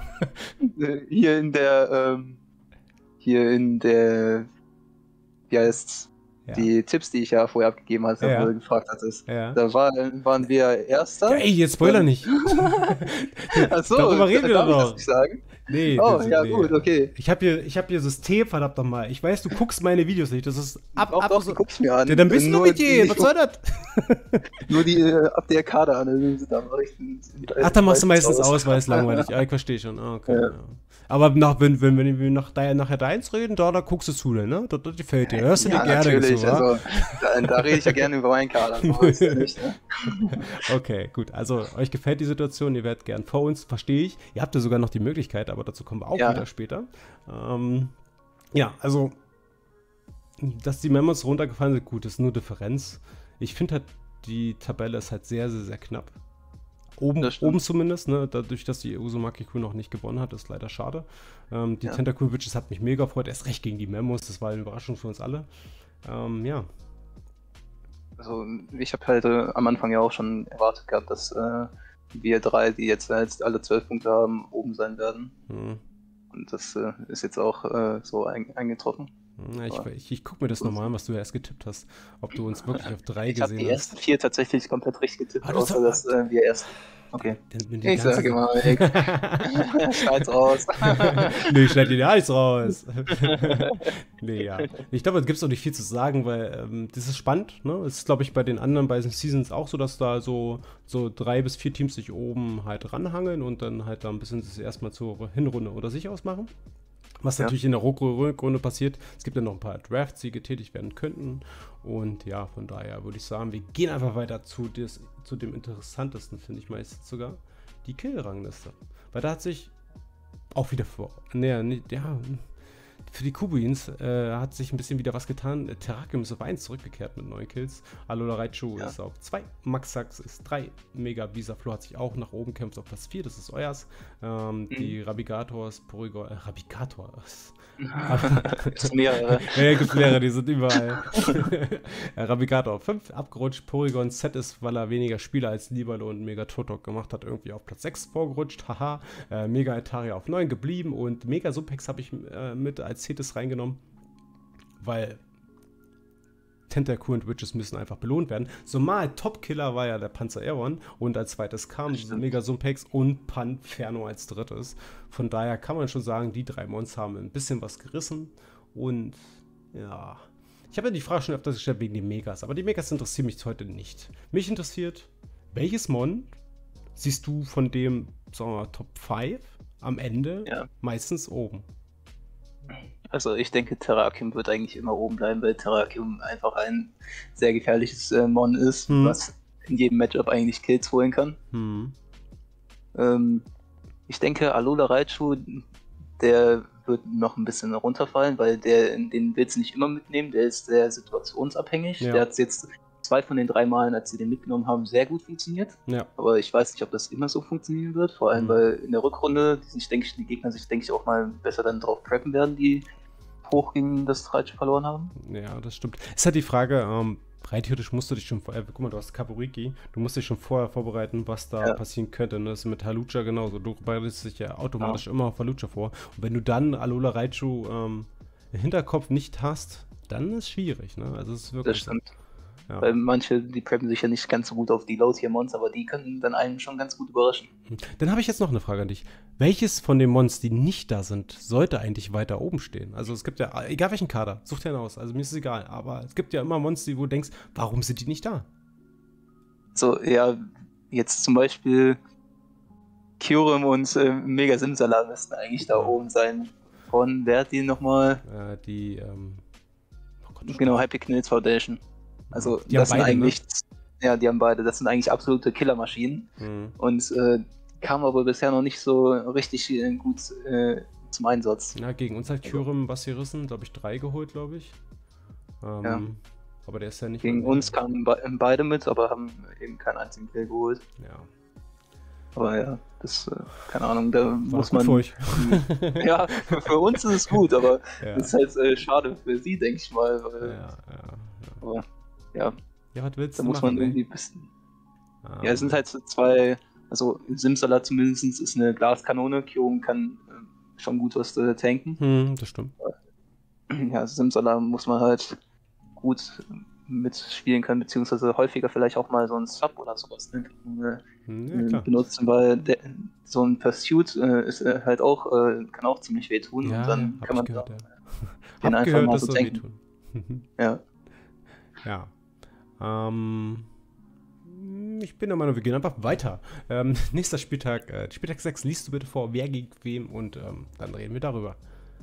Hier in der, ähm, hier in der, wie heißt's, Ja. die Tipps, die ich ja vorher abgegeben hatte, Ja. wo du gefragt hattest. Ja. Da war, waren wir Erster. Ja, ey, jetzt spoiler nicht. Achso, Darüber reden wir darf doch ich noch. das nicht sagen? Nee, Oh, das, ja nee. gut, okay. Ich habe hier, ich hab hier System, verdammt nochmal. Ich weiß, du guckst meine Videos nicht. Das ist ab, Doch, ab doch, so, die guck's mir an. ja, dann bist du Nur mit die- dir. ich Was soll das? Nur die äh, ab der Kaderanalyse, da mache ich einen- Ach, dann machst du meistens aus, weil es langweilig. Ja, ich verstehe schon. Ah, okay, Ja. ja. Aber nach, wenn, wenn, wenn wir nach, de, nachher deins reden, da, da guckst du zu, ne? Das, das gefällt dir. Hörst du Ja, dir gerne natürlich, zu, wa? also da, da rede ich ja gerne über meinen Kader. So ist ja nicht, ne? Okay, gut. Also, euch gefällt die Situation, ihr werdet gern vor uns, verstehe ich. Ihr habt ja sogar noch die Möglichkeit, aber dazu kommen wir auch Ja. wieder später. Ähm, ja, also, dass die Memos runtergefallen sind, gut, ist nur Differenz. Ich finde halt, die Tabelle ist halt sehr, sehr, sehr knapp. Oben, Das stimmt. oben zumindest, ne? Dadurch, dass die Uzumaki Crew noch nicht gewonnen hat, ist leider schade. Ähm, die Ja. Tentacle Witches hat mich mega gefreut, erst recht gegen die Memos, das war eine Überraschung für uns alle. Ähm, ja. Also ich habe halt äh, am Anfang ja auch schon erwartet gehabt, dass äh, wir drei, die jetzt, jetzt alle zwölf Punkte haben, oben sein werden. Hm. Und das äh, ist jetzt auch äh, so ein, eingetroffen. Ja, ich, Aber- ich, ich guck mir das nochmal an, was du erst getippt hast. Ob du uns wirklich auf drei Ich habe gesehen die hast. ersten vier tatsächlich komplett richtig getippt, Ah, das außer war- dass äh, wir erst. Okay. Denn wenn die Ich ganze- sage mal, ey, schneid's raus. Nee, ich schneid dir ja nichts raus. Nee, ja. Ich glaube, da gibt es auch nicht viel zu sagen, weil ähm, das ist spannend. Ne? Es ist, glaube ich, bei den anderen beiden Seasons auch so, dass da so, so drei bis vier Teams sich oben halt ranhangeln und dann halt da ein bisschen das erstmal zur Hinrunde oder sich ausmachen. Was Ja. natürlich in der Rückrunde passiert. Es gibt ja noch ein paar Drafts, die getätigt werden könnten. Und ja, von daher würde ich sagen, wir gehen einfach weiter zu, des, zu dem interessantesten, finde ich meistens sogar, die Kill-Rangliste. Weil da hat sich auch wieder vor. Nee, nee, ja, für die Kubuins äh, hat sich ein bisschen wieder was getan. Terrakium ist auf eins zurückgekehrt mit neun Kills. Alola Raichu Ja. ist auf zwei. Max Sax ist drei. Mega Bisaflo hat sich auch nach oben kämpft auf Platz vier. Das ist euers. Ähm, Mhm. Die Rabigators, Porygon, äh, Rabigators. Es sind mehrere. Ja, gibt mehrere, die sind überall. äh, Rabigator auf fünf, abgerutscht. Porygon Z ist, weil er weniger Spieler als Libero und Mega Turtok gemacht hat, irgendwie auf Platz sechs vorgerutscht. Haha. Äh, Mega Etaria auf neun geblieben und Mega Supex habe ich äh, mit als Cetis reingenommen, weil Tentacle und Witches müssen einfach belohnt werden. Zumal Top-Killer war ja der Panzer Aeron und als zweites kam Stimmt. Mega Sumpex und Panferno als drittes. Von daher kann man schon sagen, die drei Mons haben ein bisschen was gerissen und ja. Ich habe ja die Frage schon öfters gestellt wegen den Megas, aber die Megas interessieren mich heute nicht. Mich interessiert, welches Mon siehst du von dem, sagen wir mal, Top fünf am Ende Ja. meistens oben? Also ich denke, Terrakium wird eigentlich immer oben bleiben, weil Terrakium einfach ein sehr gefährliches äh, Mon ist, Hm. was in jedem Matchup eigentlich Kills holen kann. Hm. Ähm, ich denke, Alola Raichu, der wird noch ein bisschen runterfallen, weil der, den willst du nicht immer mitnehmen, der ist sehr situationsabhängig. Ja. Der hat jetzt zwei von den drei Malen, als sie den mitgenommen haben, sehr gut funktioniert. Ja. Aber ich weiß nicht, ob das immer so funktionieren wird, vor allem Mhm. weil in der Rückrunde, die sich, denke ich, die Gegner sich, denke ich, auch mal besser dann drauf preppen werden, die hoch gegen das Raichu verloren haben. Ja, das stimmt. Ist halt die Frage, ähm, rein theoretisch musst du dich schon, äh, guck mal, du hast Kaburiki, du musst dich schon vorher vorbereiten, was da Ja. passieren könnte. Ne? Das ist mit Halucha genauso. Du bereitest dich ja automatisch ja. immer auf Halucha vor. Und wenn du dann Alola Raichu ähm, im Hinterkopf nicht hast, dann ist es schwierig. Ne? Also es ist wirklich. Das stimmt. Ja. Weil manche, die preppen sich ja nicht ganz so gut auf die Low-Tier-Mons, aber die können dann einen schon ganz gut überraschen. Dann habe ich jetzt noch eine Frage an dich. Welches von den Mons, die nicht da sind, sollte eigentlich weiter oben stehen? Also es gibt ja, egal welchen Kader, such dir einen aus, also mir ist es egal, aber es gibt ja immer Mons, die wo du denkst, warum sind die nicht da? So, ja, jetzt zum Beispiel Kyurem und äh, Mega Simsala müssten eigentlich da Ja. oben sein. Von, wer hat die nochmal? Äh, die, ähm, oh Gott, Genau, Happy Knills Foundation. Also die das haben sind beide, eigentlich, ne? Ja, die haben beide, das sind eigentlich absolute Killermaschinen. Mhm. Und äh, kamen aber bisher noch nicht so richtig äh, gut äh, zum Einsatz. Ja, gegen uns hat Kyurem Bassirissen, glaube ich, drei geholt, glaube ich. Ähm, Ja. Aber der ist ja nicht Gegen mehr- uns kamen be beide mit, aber haben eben keinen einzigen Kill geholt. Ja. Aber ja, das, äh, keine Ahnung, da War muss gut man. für euch. Ja, für, für uns ist es gut, aber Ja. das ist halt äh, schade für sie, denke ich mal. Weil, Ja, ja, ja. aber, ja, Ja, was willst da du muss machen, man irgendwie ey? ein bisschen. Ah, Ja, es sind halt so zwei, also Simsala zumindest ist eine Glaskanone, Kyurem kann äh, schon gut was äh, tanken. Hm, das stimmt. Ja, Simsala muss man halt gut mitspielen können, beziehungsweise häufiger vielleicht auch mal so ein Sub oder sowas ne, Hm, äh, ja, klar. benutzen, weil der, so ein Pursuit äh, ist äh, halt auch, äh, kann auch ziemlich wehtun Ja, und dann hab kann ich man gehört, ja. den Hab einfach gehört, mal das so soll tanken. wehtun. Ja. Ja. Ähm, ich bin der Meinung, wir gehen einfach weiter. Ähm, nächster Spieltag, äh, Spieltag sechs, liest du bitte vor, wer gegen wem und ähm, dann reden wir darüber.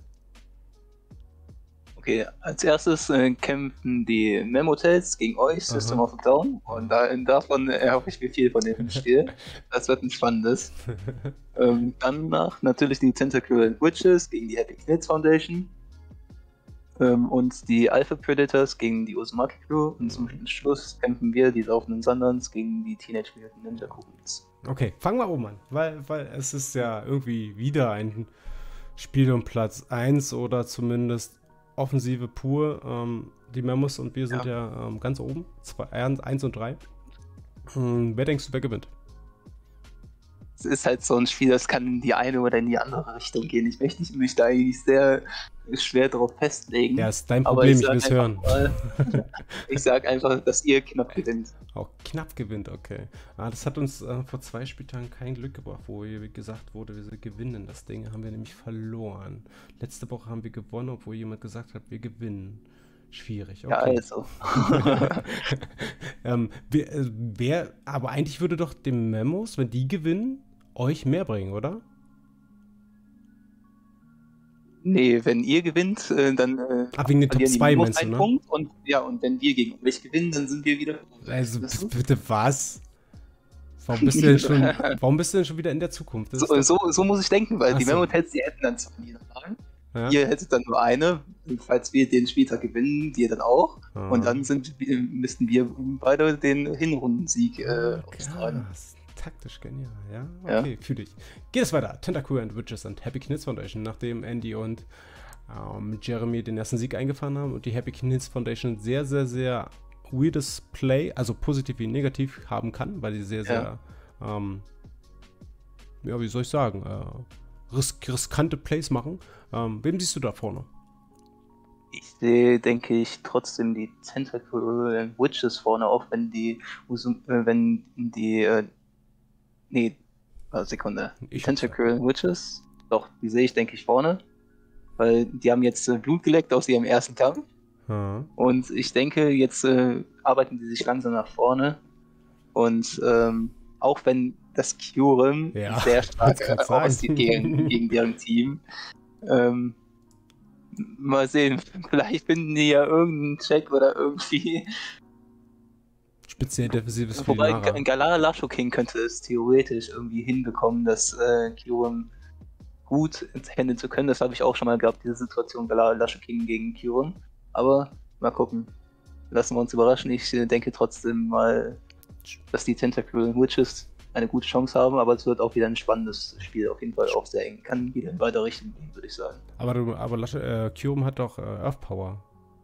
Okay, als erstes äh, kämpfen die Memotels gegen euch, System Aha. of a Down. Und da, davon erhoffe ich mir viel von dem Spiel. Das wird ein spannendes. ähm, danach natürlich die Tentacle Witches gegen die Happy Knits Foundation. Ähm, und die Alpha Predators gegen die Uzumaki Crew. Und zum Schluss kämpfen wir, die laufenden Sundance, gegen die Teenage Mutant Ninja Kugels. Okay, fangen wir oben an, weil, weil es ist ja irgendwie wieder ein Spiel um Platz eins oder zumindest Offensive pur. Ähm, die Memos und wir sind ja, ja ähm, ganz oben, eins und drei. Ähm, wer denkst du, wer gewinnt? Es ist halt so ein Spiel, das kann in die eine oder in die andere Richtung gehen. Ich möchte mich da eigentlich sehr schwer darauf festlegen. Ja, ist dein aber Problem, ich sag will es einfach hören. Mal, ich sag einfach, dass ihr knapp gewinnt. Auch knapp gewinnt, okay. Ah, das hat uns äh, vor zwei Spieltagen kein Glück gebracht, wo hier gesagt wurde, wir gewinnen das Ding, haben wir nämlich verloren. Letzte Woche haben wir gewonnen, obwohl jemand gesagt hat, wir gewinnen. Schwierig, okay. Ja, also. ähm, wer, äh, wer, aber eigentlich würde doch dem Memos, wenn die gewinnen, euch mehr bringen, oder? Nee, wenn ihr gewinnt, äh, dann äh, Ach, wegen den Top verlieren die zwei Memos meinst du, einen ne? Punkt. Und, ja, und wenn wir gegen euch gewinnen, dann sind wir wieder. Also, Das ist- bitte was? Warum bist du denn schon, warum bist du denn schon wieder in der Zukunft? Das So, ist doch- so, so muss ich denken, weil Ach die so. Memotels, die hätten dann zwei Niederlagen. ja? Ihr hättet dann nur eine. Und falls wir den Spieltag gewinnen, wir dann auch. Ah. Und dann sind, wir- müssten wir beide den Hinrundensieg äh, Ah, austragen. krass. Taktisch genial, ja? Ja. Okay, fühl dich. Geht es weiter. Tentacle and Witches und Happy Knits Foundation, nachdem Andy und ähm, Jeremy den ersten Sieg eingefahren haben und die Happy Knits Foundation sehr, sehr, sehr weirdes Play, also positiv wie negativ haben kann, weil sie sehr, sehr, ja, ähm, ja wie soll ich sagen, äh, ris riskante Plays machen. Ähm, wem siehst du da vorne? Ich sehe, denke ich, trotzdem die Tentacle Witches vorne, auch wenn die, Usum- äh, wenn die, äh, nee, äh, Sekunde, Ich Tentacle Witches, doch, die sehe ich, denke ich, vorne, weil die haben jetzt äh, Blut geleckt aus ihrem ersten Kampf Ja. und ich denke, jetzt äh, arbeiten die sich langsam nach vorne und ähm, auch wenn das Kyurem Ja, sehr stark wollt's grad äh, aussieht sagen. gegen, gegen deren Team, ähm, mal sehen, vielleicht finden die ja irgendeinen Check oder irgendwie. Speziell defensives für die Wobei Nara. Ga- Galar Lashoking könnte es theoretisch irgendwie hinbekommen, das äh, Kyurem gut handeln zu können. Das habe ich auch schon mal gehabt, diese Situation Galar Lashoking gegen Kyurem. Aber mal gucken. Lassen wir uns überraschen. Ich äh, denke trotzdem mal, dass die Tentacle Witches eine gute Chance haben, aber es wird auch wieder ein spannendes Spiel, auf jeden Fall auch sehr eng. Kann wieder in beide Richtungen gehen, würde ich sagen. Aber, du, aber Lasche, äh, Kyurem hat doch äh, Earth Power.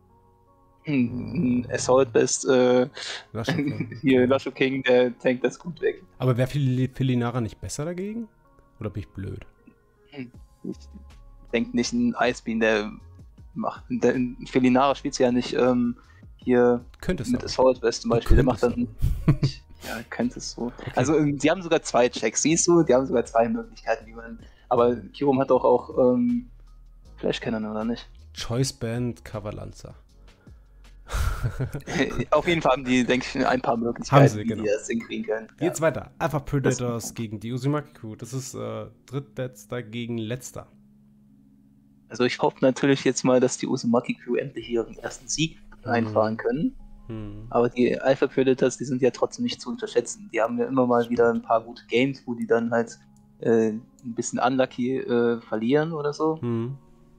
Hm, Assault Best, äh, Lasho King. hier Lasho King, der tankt das gut weg. Aber wäre Felinara nicht besser dagegen? Oder bin ich blöd? Ich denke nicht, ein Icebeam, der macht. Der Felinara spielt ja nicht ähm, hier könnte es mit auch. Assault Best zum Beispiel. Der macht dann. Ja, könnte es so. Okay. Also, sie haben sogar zwei Checks, siehst du? Die haben sogar zwei Möglichkeiten, wie man. Aber Kyurem hat doch auch ähm, Flash Cannon, oder nicht? Choice Band Kavalanza. Auf jeden Fall haben die, denke ich, ein paar Möglichkeiten, haben sie, wie genau. die das hinkriegen können. Geht's ja. weiter. Alpha Predators gegen die Uzumaki Crew. Das ist äh, drittletzter gegen letzter. Also ich hoffe natürlich jetzt mal, dass die Uzumaki Crew endlich ihren ersten Sieg hm. einfahren können. Hm. Aber die Alpha Predators, die sind ja trotzdem nicht zu unterschätzen. Die haben ja immer mal wieder ein paar gute Games, wo die dann halt äh, ein bisschen unlucky äh, verlieren oder so. Hm.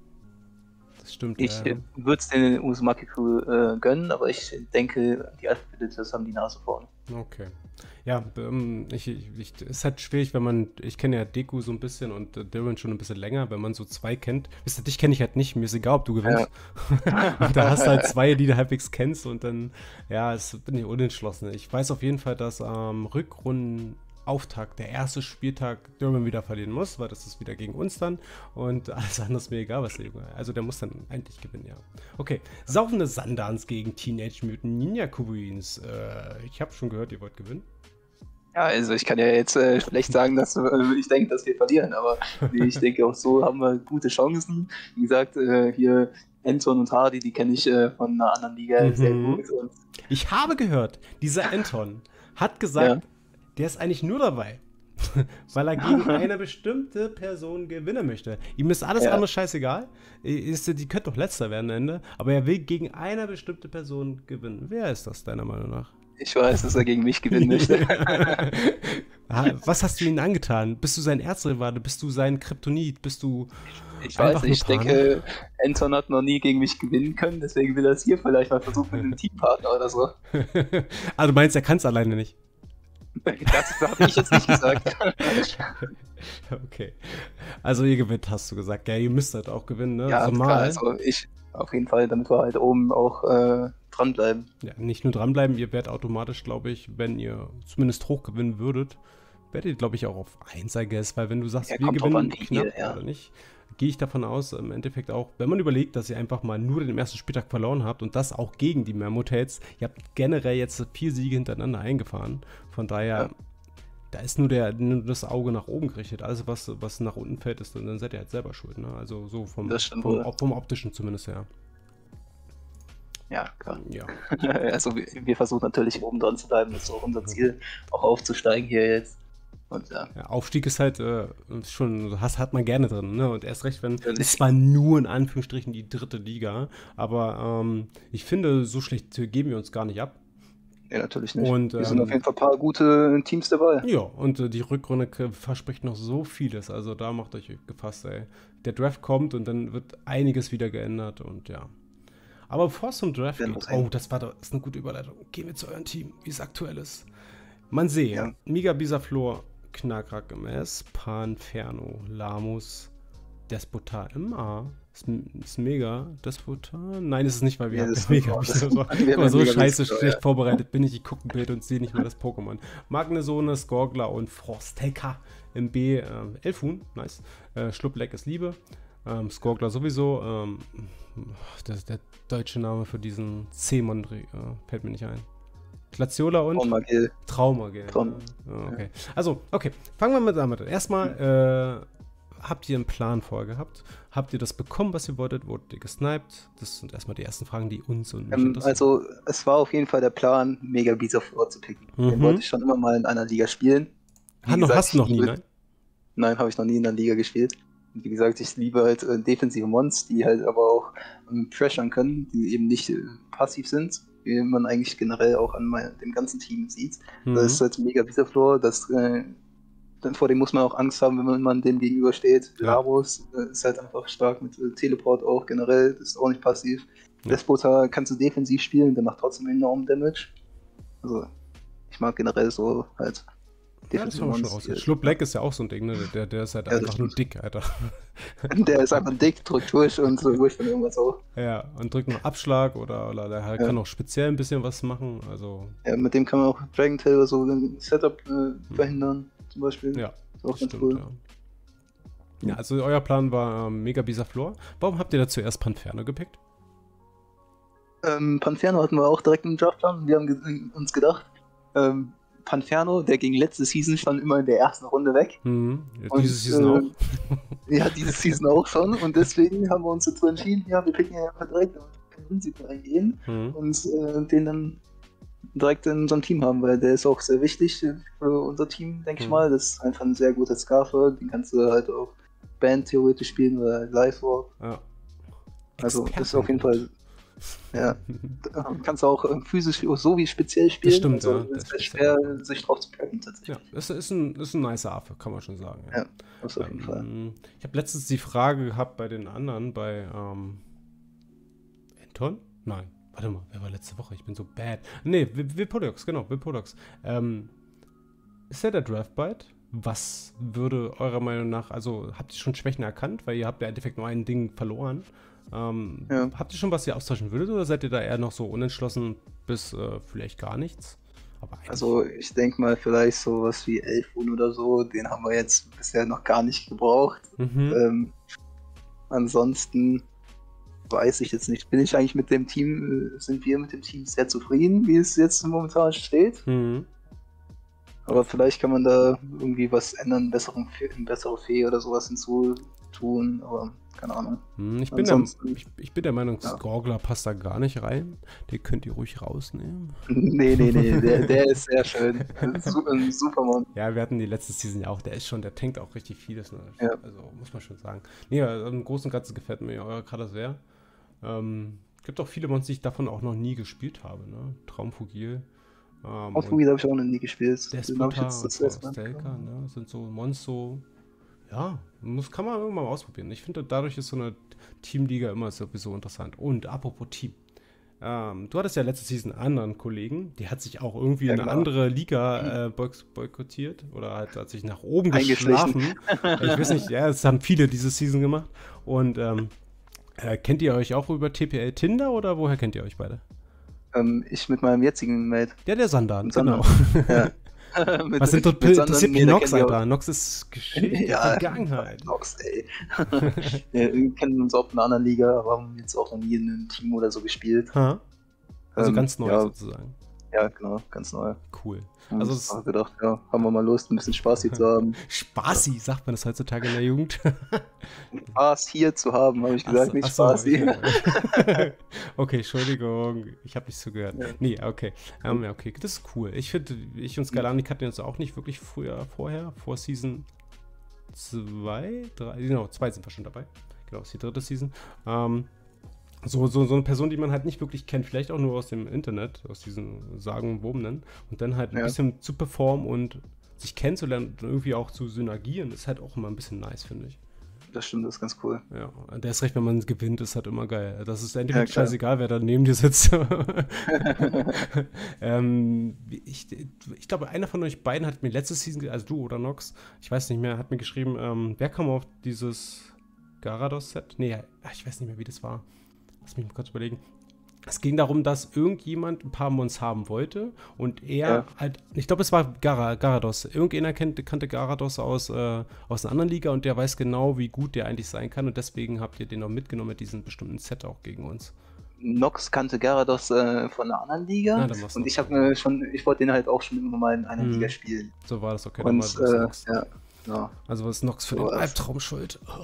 Das stimmt. Ich ja. äh, würde es den Uzumaki Crew äh, gönnen, aber ich denke, die Alpha Predators haben die Nase vorne. Okay. Ja, ähm, ich, ich, ist halt schwierig, wenn man, ich kenne ja Deku so ein bisschen und äh, Darren schon ein bisschen länger, wenn man so zwei kennt. Wisst ihr, dich kenne ich halt nicht, mir ist egal, ob du gewinnst. Ja. Und da hast du halt zwei, die du halbwegs kennst und dann, ja, es bin ich unentschlossen. Ich weiß auf jeden Fall, dass am ähm, Rückrundenauftakt, der erste Spieltag, Darren wieder verlieren muss, weil das ist wieder gegen uns dann und alles andere ist mir egal, was der Junge, also der muss dann eigentlich gewinnen, ja. Okay, saufende Sandans gegen Teenage Mutant Ninja Queens. Äh, ich habe schon gehört, ihr wollt gewinnen. Ja, also ich kann ja jetzt äh, schlecht sagen, dass äh, ich denke, dass wir verlieren, aber nee, ich denke auch so haben wir gute Chancen. Wie gesagt, äh, hier Anton und Hardy, die kenne ich äh, von einer anderen Liga mhm. sehr gut. Und ich habe gehört, dieser Anton hat gesagt, ja. der ist eigentlich nur dabei, weil er gegen eine bestimmte Person gewinnen möchte. Ihm ist alles ja. andere scheißegal. Ist, die könnte doch letzter werden am Ende, aber er will gegen eine bestimmte Person gewinnen. Wer ist das deiner Meinung nach? Ich weiß, dass er gegen mich gewinnen möchte. Was hast du ihm angetan? Bist du sein Erzrivale? Bist du sein Kryptonit? Bist du Ich weiß nicht, ich denke, Anton hat noch nie gegen mich gewinnen können, deswegen will er es hier vielleicht mal versuchen mit einem Teampartner oder so. Ah, du meinst, er kann es alleine nicht? Das habe ich jetzt nicht gesagt. Okay. Also ihr gewinnt, hast du gesagt. Ja, ihr müsst halt auch gewinnen, ne? Ja, so klar, also ich auf jeden Fall, damit wir halt oben auch äh, dranbleiben. Ja, nicht nur dranbleiben, ihr werdet automatisch, glaube ich, wenn ihr zumindest hoch gewinnen würdet, werdet ihr, glaube ich, auch auf eins, I guess, weil wenn du sagst, ja, wir gewinnen an, knapp hier, ja. oder nicht, gehe ich davon aus, im Endeffekt auch, wenn man überlegt, dass ihr einfach mal nur den ersten Spieltag verloren habt und das auch gegen die Mammoth-Heads, ihr habt generell jetzt vier Siege hintereinander eingefahren, von daher, ja. da ist nur, der, nur das Auge nach oben gerichtet, alles was, was nach unten fällt, ist, dann seid ihr halt selber schuld, ne? Also so vom, vom, vom optischen zumindest her. Ja, klar. Ja. Also wir, wir versuchen natürlich oben dran zu bleiben, das ist auch unser Ziel, auch aufzusteigen hier jetzt. Und ja. Ja, Aufstieg ist halt äh, schon, das hat man gerne drin, ne? Und erst recht, wenn es zwar nur in Anführungsstrichen die dritte Liga, aber ähm, ich finde, so schlecht geben wir uns gar nicht ab. Ja, natürlich nicht. Und, wir ähm, sind auf jeden Fall ein paar gute Teams dabei. Ja, und äh, die Rückrunde verspricht noch so vieles, also da macht euch gefasst, ey. Der Draft kommt und dann wird einiges wieder geändert und ja. Aber bevor es zum Draft geht, oh, das war doch, das ist eine gute Überleitung. Gehen wir zu eurem Team, wie es aktuell ist. Man sehe, ja. Mega Bisaflor, Knackrack M S, Panferno, Lamus, Despotar M A. Ist, ist mega. Despotar? Nein, ist es nicht, weil wir ja, haben das mega Bisaflor. Guck mal, so scheiße schlecht ja. vorbereitet bin ich. Ich gucke ein Bild und sehe nicht mal das Pokémon. Magnesone, Skorgler und Frostelka im B. Äh, Elfun, nice. Äh, Schluppleck ist Liebe. Ähm, Skorgler sowieso. Ähm, das ist der deutsche Name für diesen C-Mon, äh, fällt mir nicht ein. Glaciola und Traumagel. Traumagel. Traum. Ja, okay. Also, okay, fangen wir mit damit an. Erstmal, äh, habt ihr einen Plan vorgehabt? Habt ihr das bekommen, was ihr wolltet? Wurdet ihr gesniped? Das sind erstmal die ersten Fragen, die uns und mich ähm, interessieren. Also, es war auf jeden Fall der Plan, Mega Bisaflor zu picken. Mhm. Den wollte ich schon immer mal in einer Liga spielen. Ha, noch, hast du noch nie, nein? Nein, habe ich noch nie in einer Liga gespielt. Und wie gesagt, ich liebe halt äh, defensive Mons, die halt aber auch ähm, pressuren können, die eben nicht äh, passiv sind, wie man eigentlich generell auch an mein, dem ganzen Team sieht. Mhm. Das ist halt Mega Bisaflor, das äh, dann vor dem muss man auch Angst haben, wenn man dem gegenübersteht. Ja. Labos äh, ist halt einfach stark mit äh, Teleport auch generell, das ist auch nicht passiv. Ja. Despotar kannst du defensiv spielen, der macht trotzdem enormen Damage. Also ich mag generell so halt Ja, das haben wir schon raus. Schlupp Black ist ja auch so ein Ding, ne? Der, der ist halt ja, einfach nur dick, Alter. Der ist einfach dick, drückt durch und so durch dann irgendwas auch. Ja, und drückt noch Abschlag oder, oder der ja. kann auch speziell ein bisschen was machen. Also. Ja, mit dem kann man auch Dragon Tail oder so ein Setup äh, verhindern, hm. zum Beispiel. Ja, ist auch ganz stimmt, cool. Ja. ja, also euer Plan war ähm, Mega Bisaflor. Warum habt ihr da zuerst Panferno gepickt? Ähm, Panferno hatten wir auch direkt im Draftplan. Wir haben ge uns gedacht, ähm, Panferno, der ging letzte Season schon immer in der ersten Runde weg. Mhm. Ja, und, diese Season äh, auch. Ja, diese Season auch schon. Und deswegen haben wir uns dazu entschieden, ja, wir picken ja einfach direkt ein Risiko eingehen mhm. und äh, den dann direkt in unserem Team haben, weil der ist auch sehr wichtig für unser Team, denke mhm. ich mal. Das ist einfach ein sehr guter Scarfer. Den kannst du halt auch Band theoretisch spielen oder Live-Walk. Ja. Also das ist auf jeden Fall. Ja, kannst du auch physisch so wie speziell spielen. Das stimmt, also, ja. Das ist schwer, sich drauf zu packen, tatsächlich. Ja, ist, ist, ein, ist ein nicer Affe, kann man schon sagen. Ja, ja das auf jeden ähm, Fall. Ich habe letztens die Frage gehabt bei den anderen, bei ähm, Anton? Nein, warte mal, wer war letzte Woche? Ich bin so bad. Nee, Vipodox, genau, Vipodox. Ähm, ist der der Draftbite? Was würde eurer Meinung nach, also habt ihr schon Schwächen erkannt? Weil ihr habt ja im Endeffekt nur ein Ding verloren. Ähm, ja. Habt ihr schon, was ihr austauschen würdet, oder seid ihr da eher noch so unentschlossen bis äh, vielleicht gar nichts? Aber also ich denke mal vielleicht sowas wie Elfun oder so, den haben wir jetzt bisher noch gar nicht gebraucht. Mhm. Ähm, ansonsten weiß ich jetzt nicht. Bin ich eigentlich mit dem Team, sind wir mit dem Team sehr zufrieden, wie es jetzt momentan steht. Mhm. Aber vielleicht kann man da irgendwie was ändern, besseren, eine bessere Fee oder sowas hinzutun, aber keine Ahnung. Ich bin, der, ich, ich bin der Meinung, ja. Skorgler passt da gar nicht rein. Den könnt ihr ruhig rausnehmen. Nee, nee, nee, der, der ist sehr schön. Super, ein Supermann. Ja, wir hatten die letzte Season ja auch, der ist schon, der tankt auch richtig vieles. Ne? Ja. Also muss man schon sagen. Nee, also im Großen und Ganzen gefällt mir euer Kader sehr. Ähm, gibt auch viele Monster, die ich davon auch noch nie gespielt habe. Ne? Traumfugil. Ähm, Traumfugil habe ich auch noch nie gespielt. Despotar und Stelka, ne? Sind so Monster. Ja, muss, kann man irgendwann mal ausprobieren. Ich finde, dadurch ist so eine Teamliga immer sowieso interessant. Und apropos Team. Ähm, du hattest ja letzte Season einen anderen Kollegen, der hat sich auch irgendwie ja, in eine genau. andere Liga äh, boykottiert oder hat, hat sich nach oben geschlafen. Ich weiß nicht, ja, das haben viele diese Season gemacht. Und ähm, äh, kennt ihr euch auch über T P L Tinder oder woher kennt ihr euch beide? Ähm, ich mit meinem jetzigen Mate. Ja, der Sandan, genau. Ja. mit, Was sind dort interessiert mich Nox, Alter? Nox ist Geschichte, ja, Vergangenheit. Nox, ey. Wir kennen uns auch in einer anderen Liga, aber haben jetzt auch noch nie in einem Team oder so gespielt. Ha. Also ähm, ganz neu ja, sozusagen. Ja, genau, ganz neu. Cool. Also ich habe gedacht, ja, haben wir mal Lust, ein bisschen Spaß hier zu haben. Spaßi, sagt man das heutzutage in der Jugend? Spaß hier zu haben, habe ich gesagt, so, nicht Spaßi. So, okay, Entschuldigung, ich habe nicht so gehört. Ja. Nee, okay. Um, ja, okay, das ist cool. Ich finde, ich und Skalani hatten uns auch nicht wirklich früher, vorher, vor Season zwei, drei, genau, zwei sind wir schon dabei. Genau, das ist die dritte Season. Ähm, So, so, so eine Person, die man halt nicht wirklich kennt, vielleicht auch nur aus dem Internet, aus diesen sagenumwobenen, und dann halt ein ja. bisschen zu performen und sich kennenzulernen und irgendwie auch zu synergieren, ist halt auch immer ein bisschen nice, finde ich. Das stimmt, das ist ganz cool. Ja, der ist recht, wenn man gewinnt, ist halt immer geil. Das ist endlich ja, scheißegal, wer da neben dir sitzt. ähm, ich, ich glaube, einer von euch beiden hat mir letzte Season, also du oder Nox, ich weiß nicht mehr, hat mir geschrieben, ähm, wer kam auf dieses Garados-Set? Nee, ich weiß nicht mehr, wie das war. Lass mich mal kurz überlegen. Es ging darum, dass irgendjemand ein paar Mons haben wollte und er ja. halt, ich glaube, es war Gar Garados. Irgendjemand kennt, kannte Garados aus, äh, aus einer anderen Liga und der weiß genau, wie gut der eigentlich sein kann und deswegen habt ihr den noch mitgenommen mit diesem bestimmten Set auch gegen uns. Nox kannte Garados äh, von einer anderen Liga ah, und ich habe mir schon, ich wollte den halt auch schon immer mal in einer hm. Liga spielen. So war das, okay. Und, dann war das äh, ja, ja. Also was Nox für so den Albtraum schuld. Oh.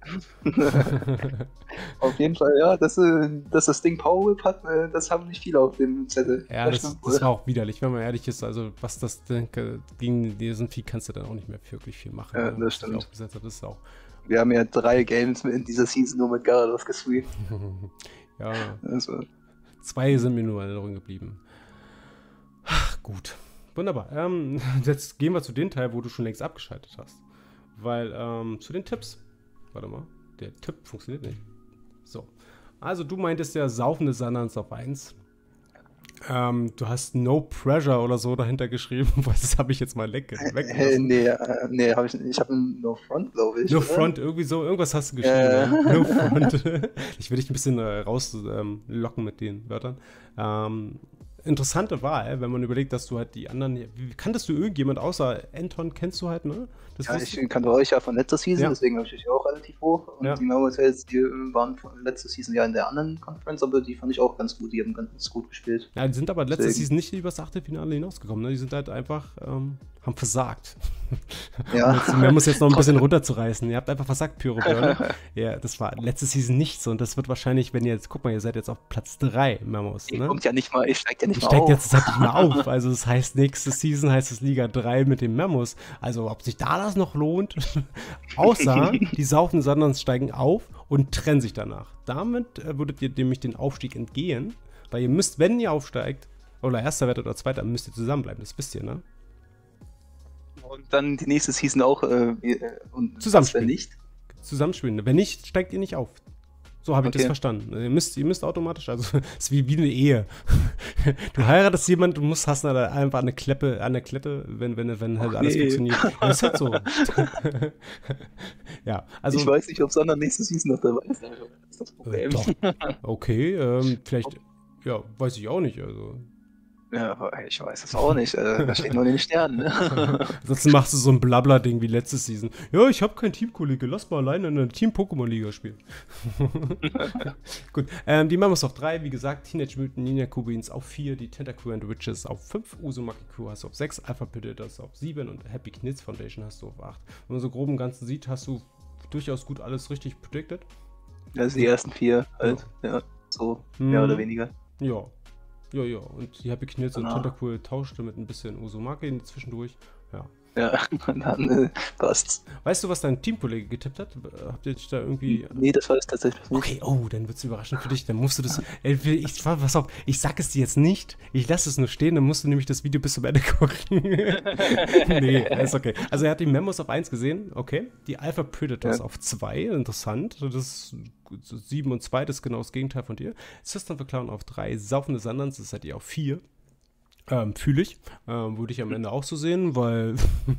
Auf jeden Fall, ja, dass, dass das Ding Power Whip hat, das haben nicht viele auf dem Zettel. Ja, das, das, das war auch widerlich, wenn man ehrlich ist. Also, was das denke, gegen diesen Vieh kannst du dann auch nicht mehr wirklich viel machen. Ja, das stimmt. Auch gesetzt hat, das ist auch Wir haben ja drei Games in dieser Season nur mit Garados gesweept. Ja. Also. Zwei sind mir nur in Erinnerung geblieben. Ach, gut. Wunderbar. Ähm, jetzt gehen wir zu dem Teil, wo du schon längst abgeschaltet hast. Weil, ähm, zu den Tipps. Warte mal, der Tipp funktioniert nicht. So, also du meintest ja saufende Sandans auf eins. Ähm, du hast No Pressure oder so dahinter geschrieben. Das habe ich jetzt mal weg, Äh, weggelassen. nee, äh, nee, hab ich nicht. Ich habe No Front, glaube ich. No oder? Front, irgendwie so, irgendwas hast du geschrieben. Äh. Ja. No Front. Ich will dich ein bisschen äh, rauslocken ähm, mit den Wörtern. Ähm, interessante Wahl, wenn man überlegt, dass du halt die anderen. Wie, kanntest du irgendjemand außer Anton kennst du halt, ne? Das Ja, wusste ich kannte euch ja von letzter Season, Ja. deswegen habe ich euch auch relativ hoch. Und Ja. die Marvel-Hotels, die äh, waren von letzter Season ja in der anderen Conference, aber die fand ich auch ganz gut. Die haben ganz gut gespielt. Ja, die sind aber letzte Deswegen. Season nicht über das Achtelfinale hinausgekommen. Ne? Die sind halt einfach, ähm, haben versagt. Ja. Um jetzt, man muss jetzt noch ein bisschen runterzureißen. Ihr habt einfach versagt, Pyro Burn. Ja, das war letzte Season nicht so. Und das wird wahrscheinlich, wenn ihr jetzt, guck mal, ihr seid jetzt auf Platz drei, Memos. Ihr Ne? kommt ja nicht mal, ihr steigt ja nicht Ich mal steigt auf. jetzt halt nicht mehr auf. Also das heißt, nächste Season heißt es Liga drei mit den Memos. Also ob sich da das noch lohnt. Außer die saufenden Sanders steigen auf und trennen sich danach. Damit äh, würdet ihr nämlich den Aufstieg entgehen. Weil ihr müsst, wenn ihr aufsteigt, oder Erster werdet oder Zweiter, müsst ihr zusammenbleiben. Das wisst ihr, ne? Und dann die nächste Season auch äh, und Zusammenspielen. wenn nicht. Zusammenspielen. Wenn nicht, steigt ihr nicht auf. So habe ich Okay. das verstanden. Ihr müsst, ihr müsst automatisch, also es ist wie, wie eine Ehe. Du heiratest jemanden, du musst, hast da einfach eine Kleppe, eine Klette, wenn, wenn, wenn halt Ach alles nee. funktioniert. Das ist halt so. Ja, also. Ich weiß nicht, ob Sander nächste Season noch dabei ist. Das ist das äh, Problem. doch. Okay, ähm, vielleicht, ja, weiß ich auch nicht. Also. Ja, ich weiß es auch nicht. Äh, das steht nur in den Sternen. Ne? Ansonsten machst du so ein Blabla-Ding wie letzte Season. Ja, ich habe keinen Teamkollege, lass mal alleine in der Team-Pokémon-Liga spielen. Gut, ähm, die Mamos auf drei, wie gesagt, Teenage Mutant Ninja Queens auf vier, die Tentacle and Witches auf fünf, Uzumaki Crew hast du auf sechs, Alpha Predators auf sieben und Happy Knits Foundation hast du auf acht. Wenn man so grob im Ganzen sieht, hast du durchaus gut alles richtig predicted. Also die ersten vier halt. Ja, so mehr Mhm. oder weniger. Ja. Ja, ja. Und die Happy Knits und Genau. Tentacle tauschte mit ein bisschen Uzumaki zwischendurch. Ja. Ja, und dann äh, passt's. Weißt du, was dein Teamkollege getippt hat? Habt ihr dich da irgendwie. Nee, das weiß ich tatsächlich nicht. Okay, oh, dann wird's überraschend für dich. Dann musst du das. Ey, ich, pass auf, ich sag es dir jetzt nicht. Ich lasse es nur stehen, dann musst du nämlich das Video bis zum Ende gucken. Nee, ist okay. Also er hat die Memos auf eins gesehen, okay. Die Alpha Predators Ja. auf zwei, interessant. Das ist sieben und zwei, das ist genau das Gegenteil von dir. System of a Clown auf drei, Saufende Sandans, das seid ihr auf vier. Ähm, fühle ich. Ähm, würde ich am Ende auch so sehen, weil.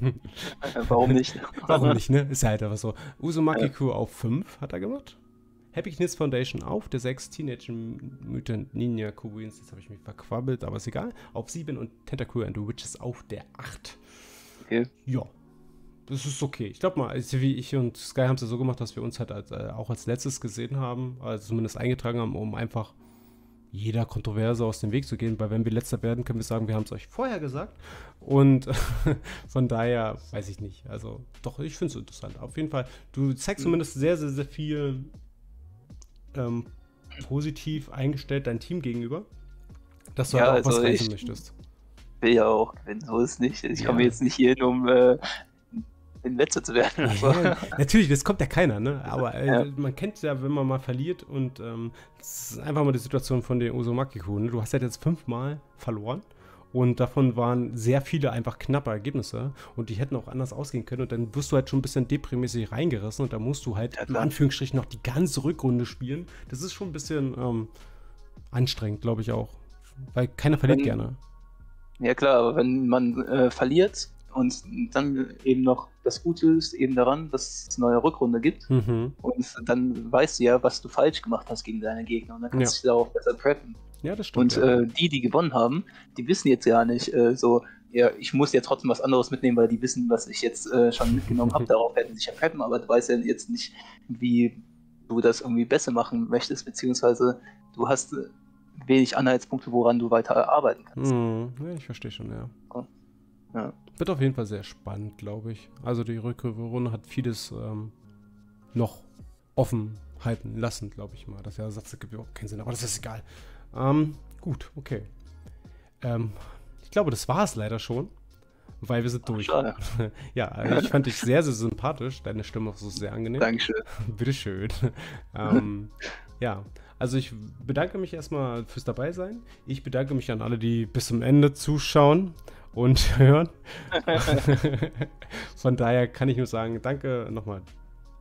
Äh, Warum nicht? Warum nicht, ne? Ist ja halt einfach so. Uzumaki Crew auf fünf hat er gemacht. Happy Knits Foundation auf der sechs, Teenage Mutant Ninja Queens, jetzt habe ich mich verquabbelt, aber ist egal. Auf sieben und Tentacle and the Witches auf der acht. Okay. Ja. Das ist okay. Ich glaube mal, also wie ich und Sky haben es ja so gemacht, dass wir uns halt als, äh, auch als letztes gesehen haben, also zumindest eingetragen haben, um einfach jeder Kontroverse aus dem Weg zu gehen, weil wenn wir letzter werden, können wir sagen, wir haben es euch vorher gesagt und von daher weiß ich nicht, also doch, ich finde es interessant. Auf jeden Fall, du zeigst zumindest sehr, sehr, sehr viel ähm, positiv eingestellt dein Team gegenüber, dass du Ja, halt auch was also reißen ich- möchtest. Will ja auch gewinnen, so ist es nicht. Ich Ja. komme jetzt nicht hier hin, um äh, in Letzter zu werden. Also. Ja, natürlich, das kommt ja keiner, ne? Aber äh, Ja. man kennt ja, wenn man mal verliert und ähm, das ist einfach mal die Situation von den Uzumaki-Crew, ne? Du hast ja jetzt fünfmal verloren und davon waren sehr viele einfach knappe Ergebnisse und die hätten auch anders ausgehen können und dann wirst du halt schon ein bisschen deprimäßig reingerissen und da musst du halt Ja, in klar. Anführungsstrichen noch die ganze Rückrunde spielen. Das ist schon ein bisschen ähm, anstrengend, glaube ich auch. Weil keiner verliert Wenn- gerne. Ja klar, aber wenn man äh, verliert und dann eben noch das Gute ist eben daran, dass es eine neue Rückrunde gibt Mhm. und dann weißt du ja, was du falsch gemacht hast gegen deine Gegner und dann kannst Ja. du dich darauf besser preppen. Ja, das stimmt. Und ja. äh, die, die gewonnen haben, die wissen jetzt ja nicht äh, so, ja, ich muss ja trotzdem was anderes mitnehmen, weil die wissen, was ich jetzt äh, schon mitgenommen habe. Darauf hätten sie sich ja preppen, aber du weißt ja jetzt nicht, wie du das irgendwie besser machen möchtest, beziehungsweise du hast äh, wenig Anhaltspunkte, woran du weiter arbeiten kannst. Mhm. Ja, ich verstehe schon, ja. Ja. Wird auf jeden Fall sehr spannend, glaube ich. Also die Rückrunde hat vieles ähm, noch offen halten lassen, glaube ich mal. Das ist ja ein Satz, der gibt überhaupt keinen Sinn, aber das ist egal. Ähm, gut, okay. Ähm, ich glaube, das war es leider schon, weil wir sind durch. Schade. Ja, ich fand dich sehr, sehr sympathisch. Deine Stimme ist so sehr angenehm. Dankeschön. Bitteschön. ähm, ja, also ich bedanke mich erstmal fürs Dabeisein. Ich bedanke mich an alle, die bis zum Ende zuschauen und hören. Von daher kann ich nur sagen, danke nochmal.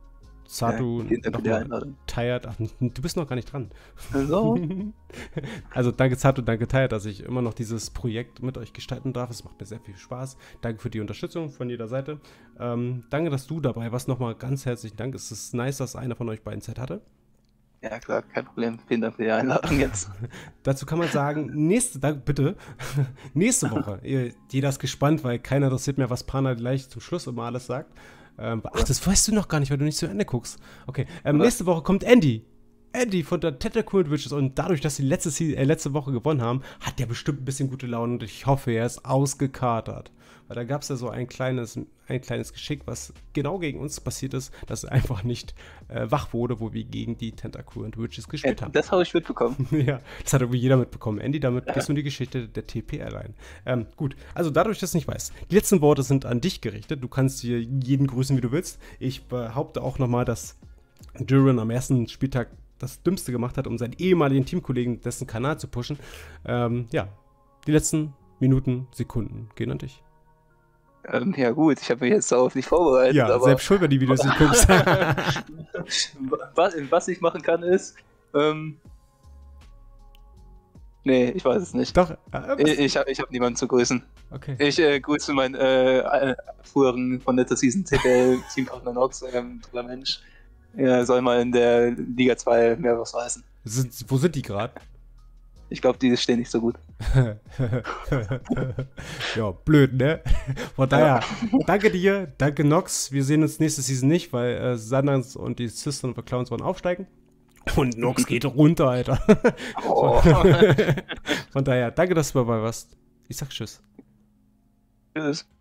Satu Ja, vielen Dank für die nochmal Einladung. Tired. Ach, du bist noch gar nicht dran. Also, Also danke Satu, danke Tired, dass ich immer noch dieses Projekt mit euch gestalten darf. Es macht mir sehr viel Spaß. Danke für die Unterstützung von jeder Seite. Ähm, danke, dass du dabei warst. Nochmal ganz herzlichen Dank. Es ist nice, dass einer von euch beiden Zeit hatte. ja klar, kein Problem. Vielen Dank für die Einladung jetzt. Dazu kann man sagen, nächste, danke, bitte, nächste Woche, ihr, jeder ist gespannt, weil keiner interessiert mehr, was Pana gleich zum Schluss immer alles sagt. Ähm, ach, das weißt du noch gar nicht, weil du nicht zu Ende guckst. Okay, ähm, nächste Woche kommt Andy. Andy von der Tentacle and Witches und dadurch, dass sie letzte, äh, letzte Woche gewonnen haben, hat der bestimmt ein bisschen gute Laune und ich hoffe, er ist ausgekatert. Weil da gab es ja so ein kleines, ein kleines Geschick, was genau gegen uns passiert ist, dass er einfach nicht äh, wach wurde, wo wir gegen die Tentacle and Witches gespielt Ja, haben. das habe ich mitbekommen. Ja, das hat irgendwie jeder mitbekommen. Andy, damit gehst du in die Geschichte der T P L ein. Ähm, gut, also dadurch, dass du nicht weißt, die letzten Worte sind an dich gerichtet. Du kannst hier jeden grüßen, wie du willst. Ich behaupte auch nochmal, dass Duran am ersten Spieltag das Dümmste gemacht hat, um seinen ehemaligen Teamkollegen dessen Kanal zu pushen. Ähm, ja, die letzten Minuten, Sekunden gehen an dich. Ähm, ja gut, ich habe mich jetzt darauf nicht vorbereitet. Ja, aber selbst schuld, wenn die Videos nicht guckst. was, was ich machen kann ist, ähm, nee, ich weiß es nicht. Doch, äh, Ich, ich habe ich hab niemanden zu grüßen. okay. Ich äh, grüße meinen äh, äh, früheren von letzter Season T P L-Teampartner Nox, ähm, toller Mensch. Er soll mal in der Liga zwei mehr was reißen. Sind, wo sind die gerade? Ich glaube, die stehen nicht so gut. Ja, blöd, ne? Von daher, danke dir, danke Nox. Wir sehen uns nächste Season nicht, weil äh, Sandans und die Sisters und Clowns wollen aufsteigen. Und Nox geht runter, Alter. Oh. Von daher, danke, dass du dabei warst. Ich sag Tschüss. Tschüss.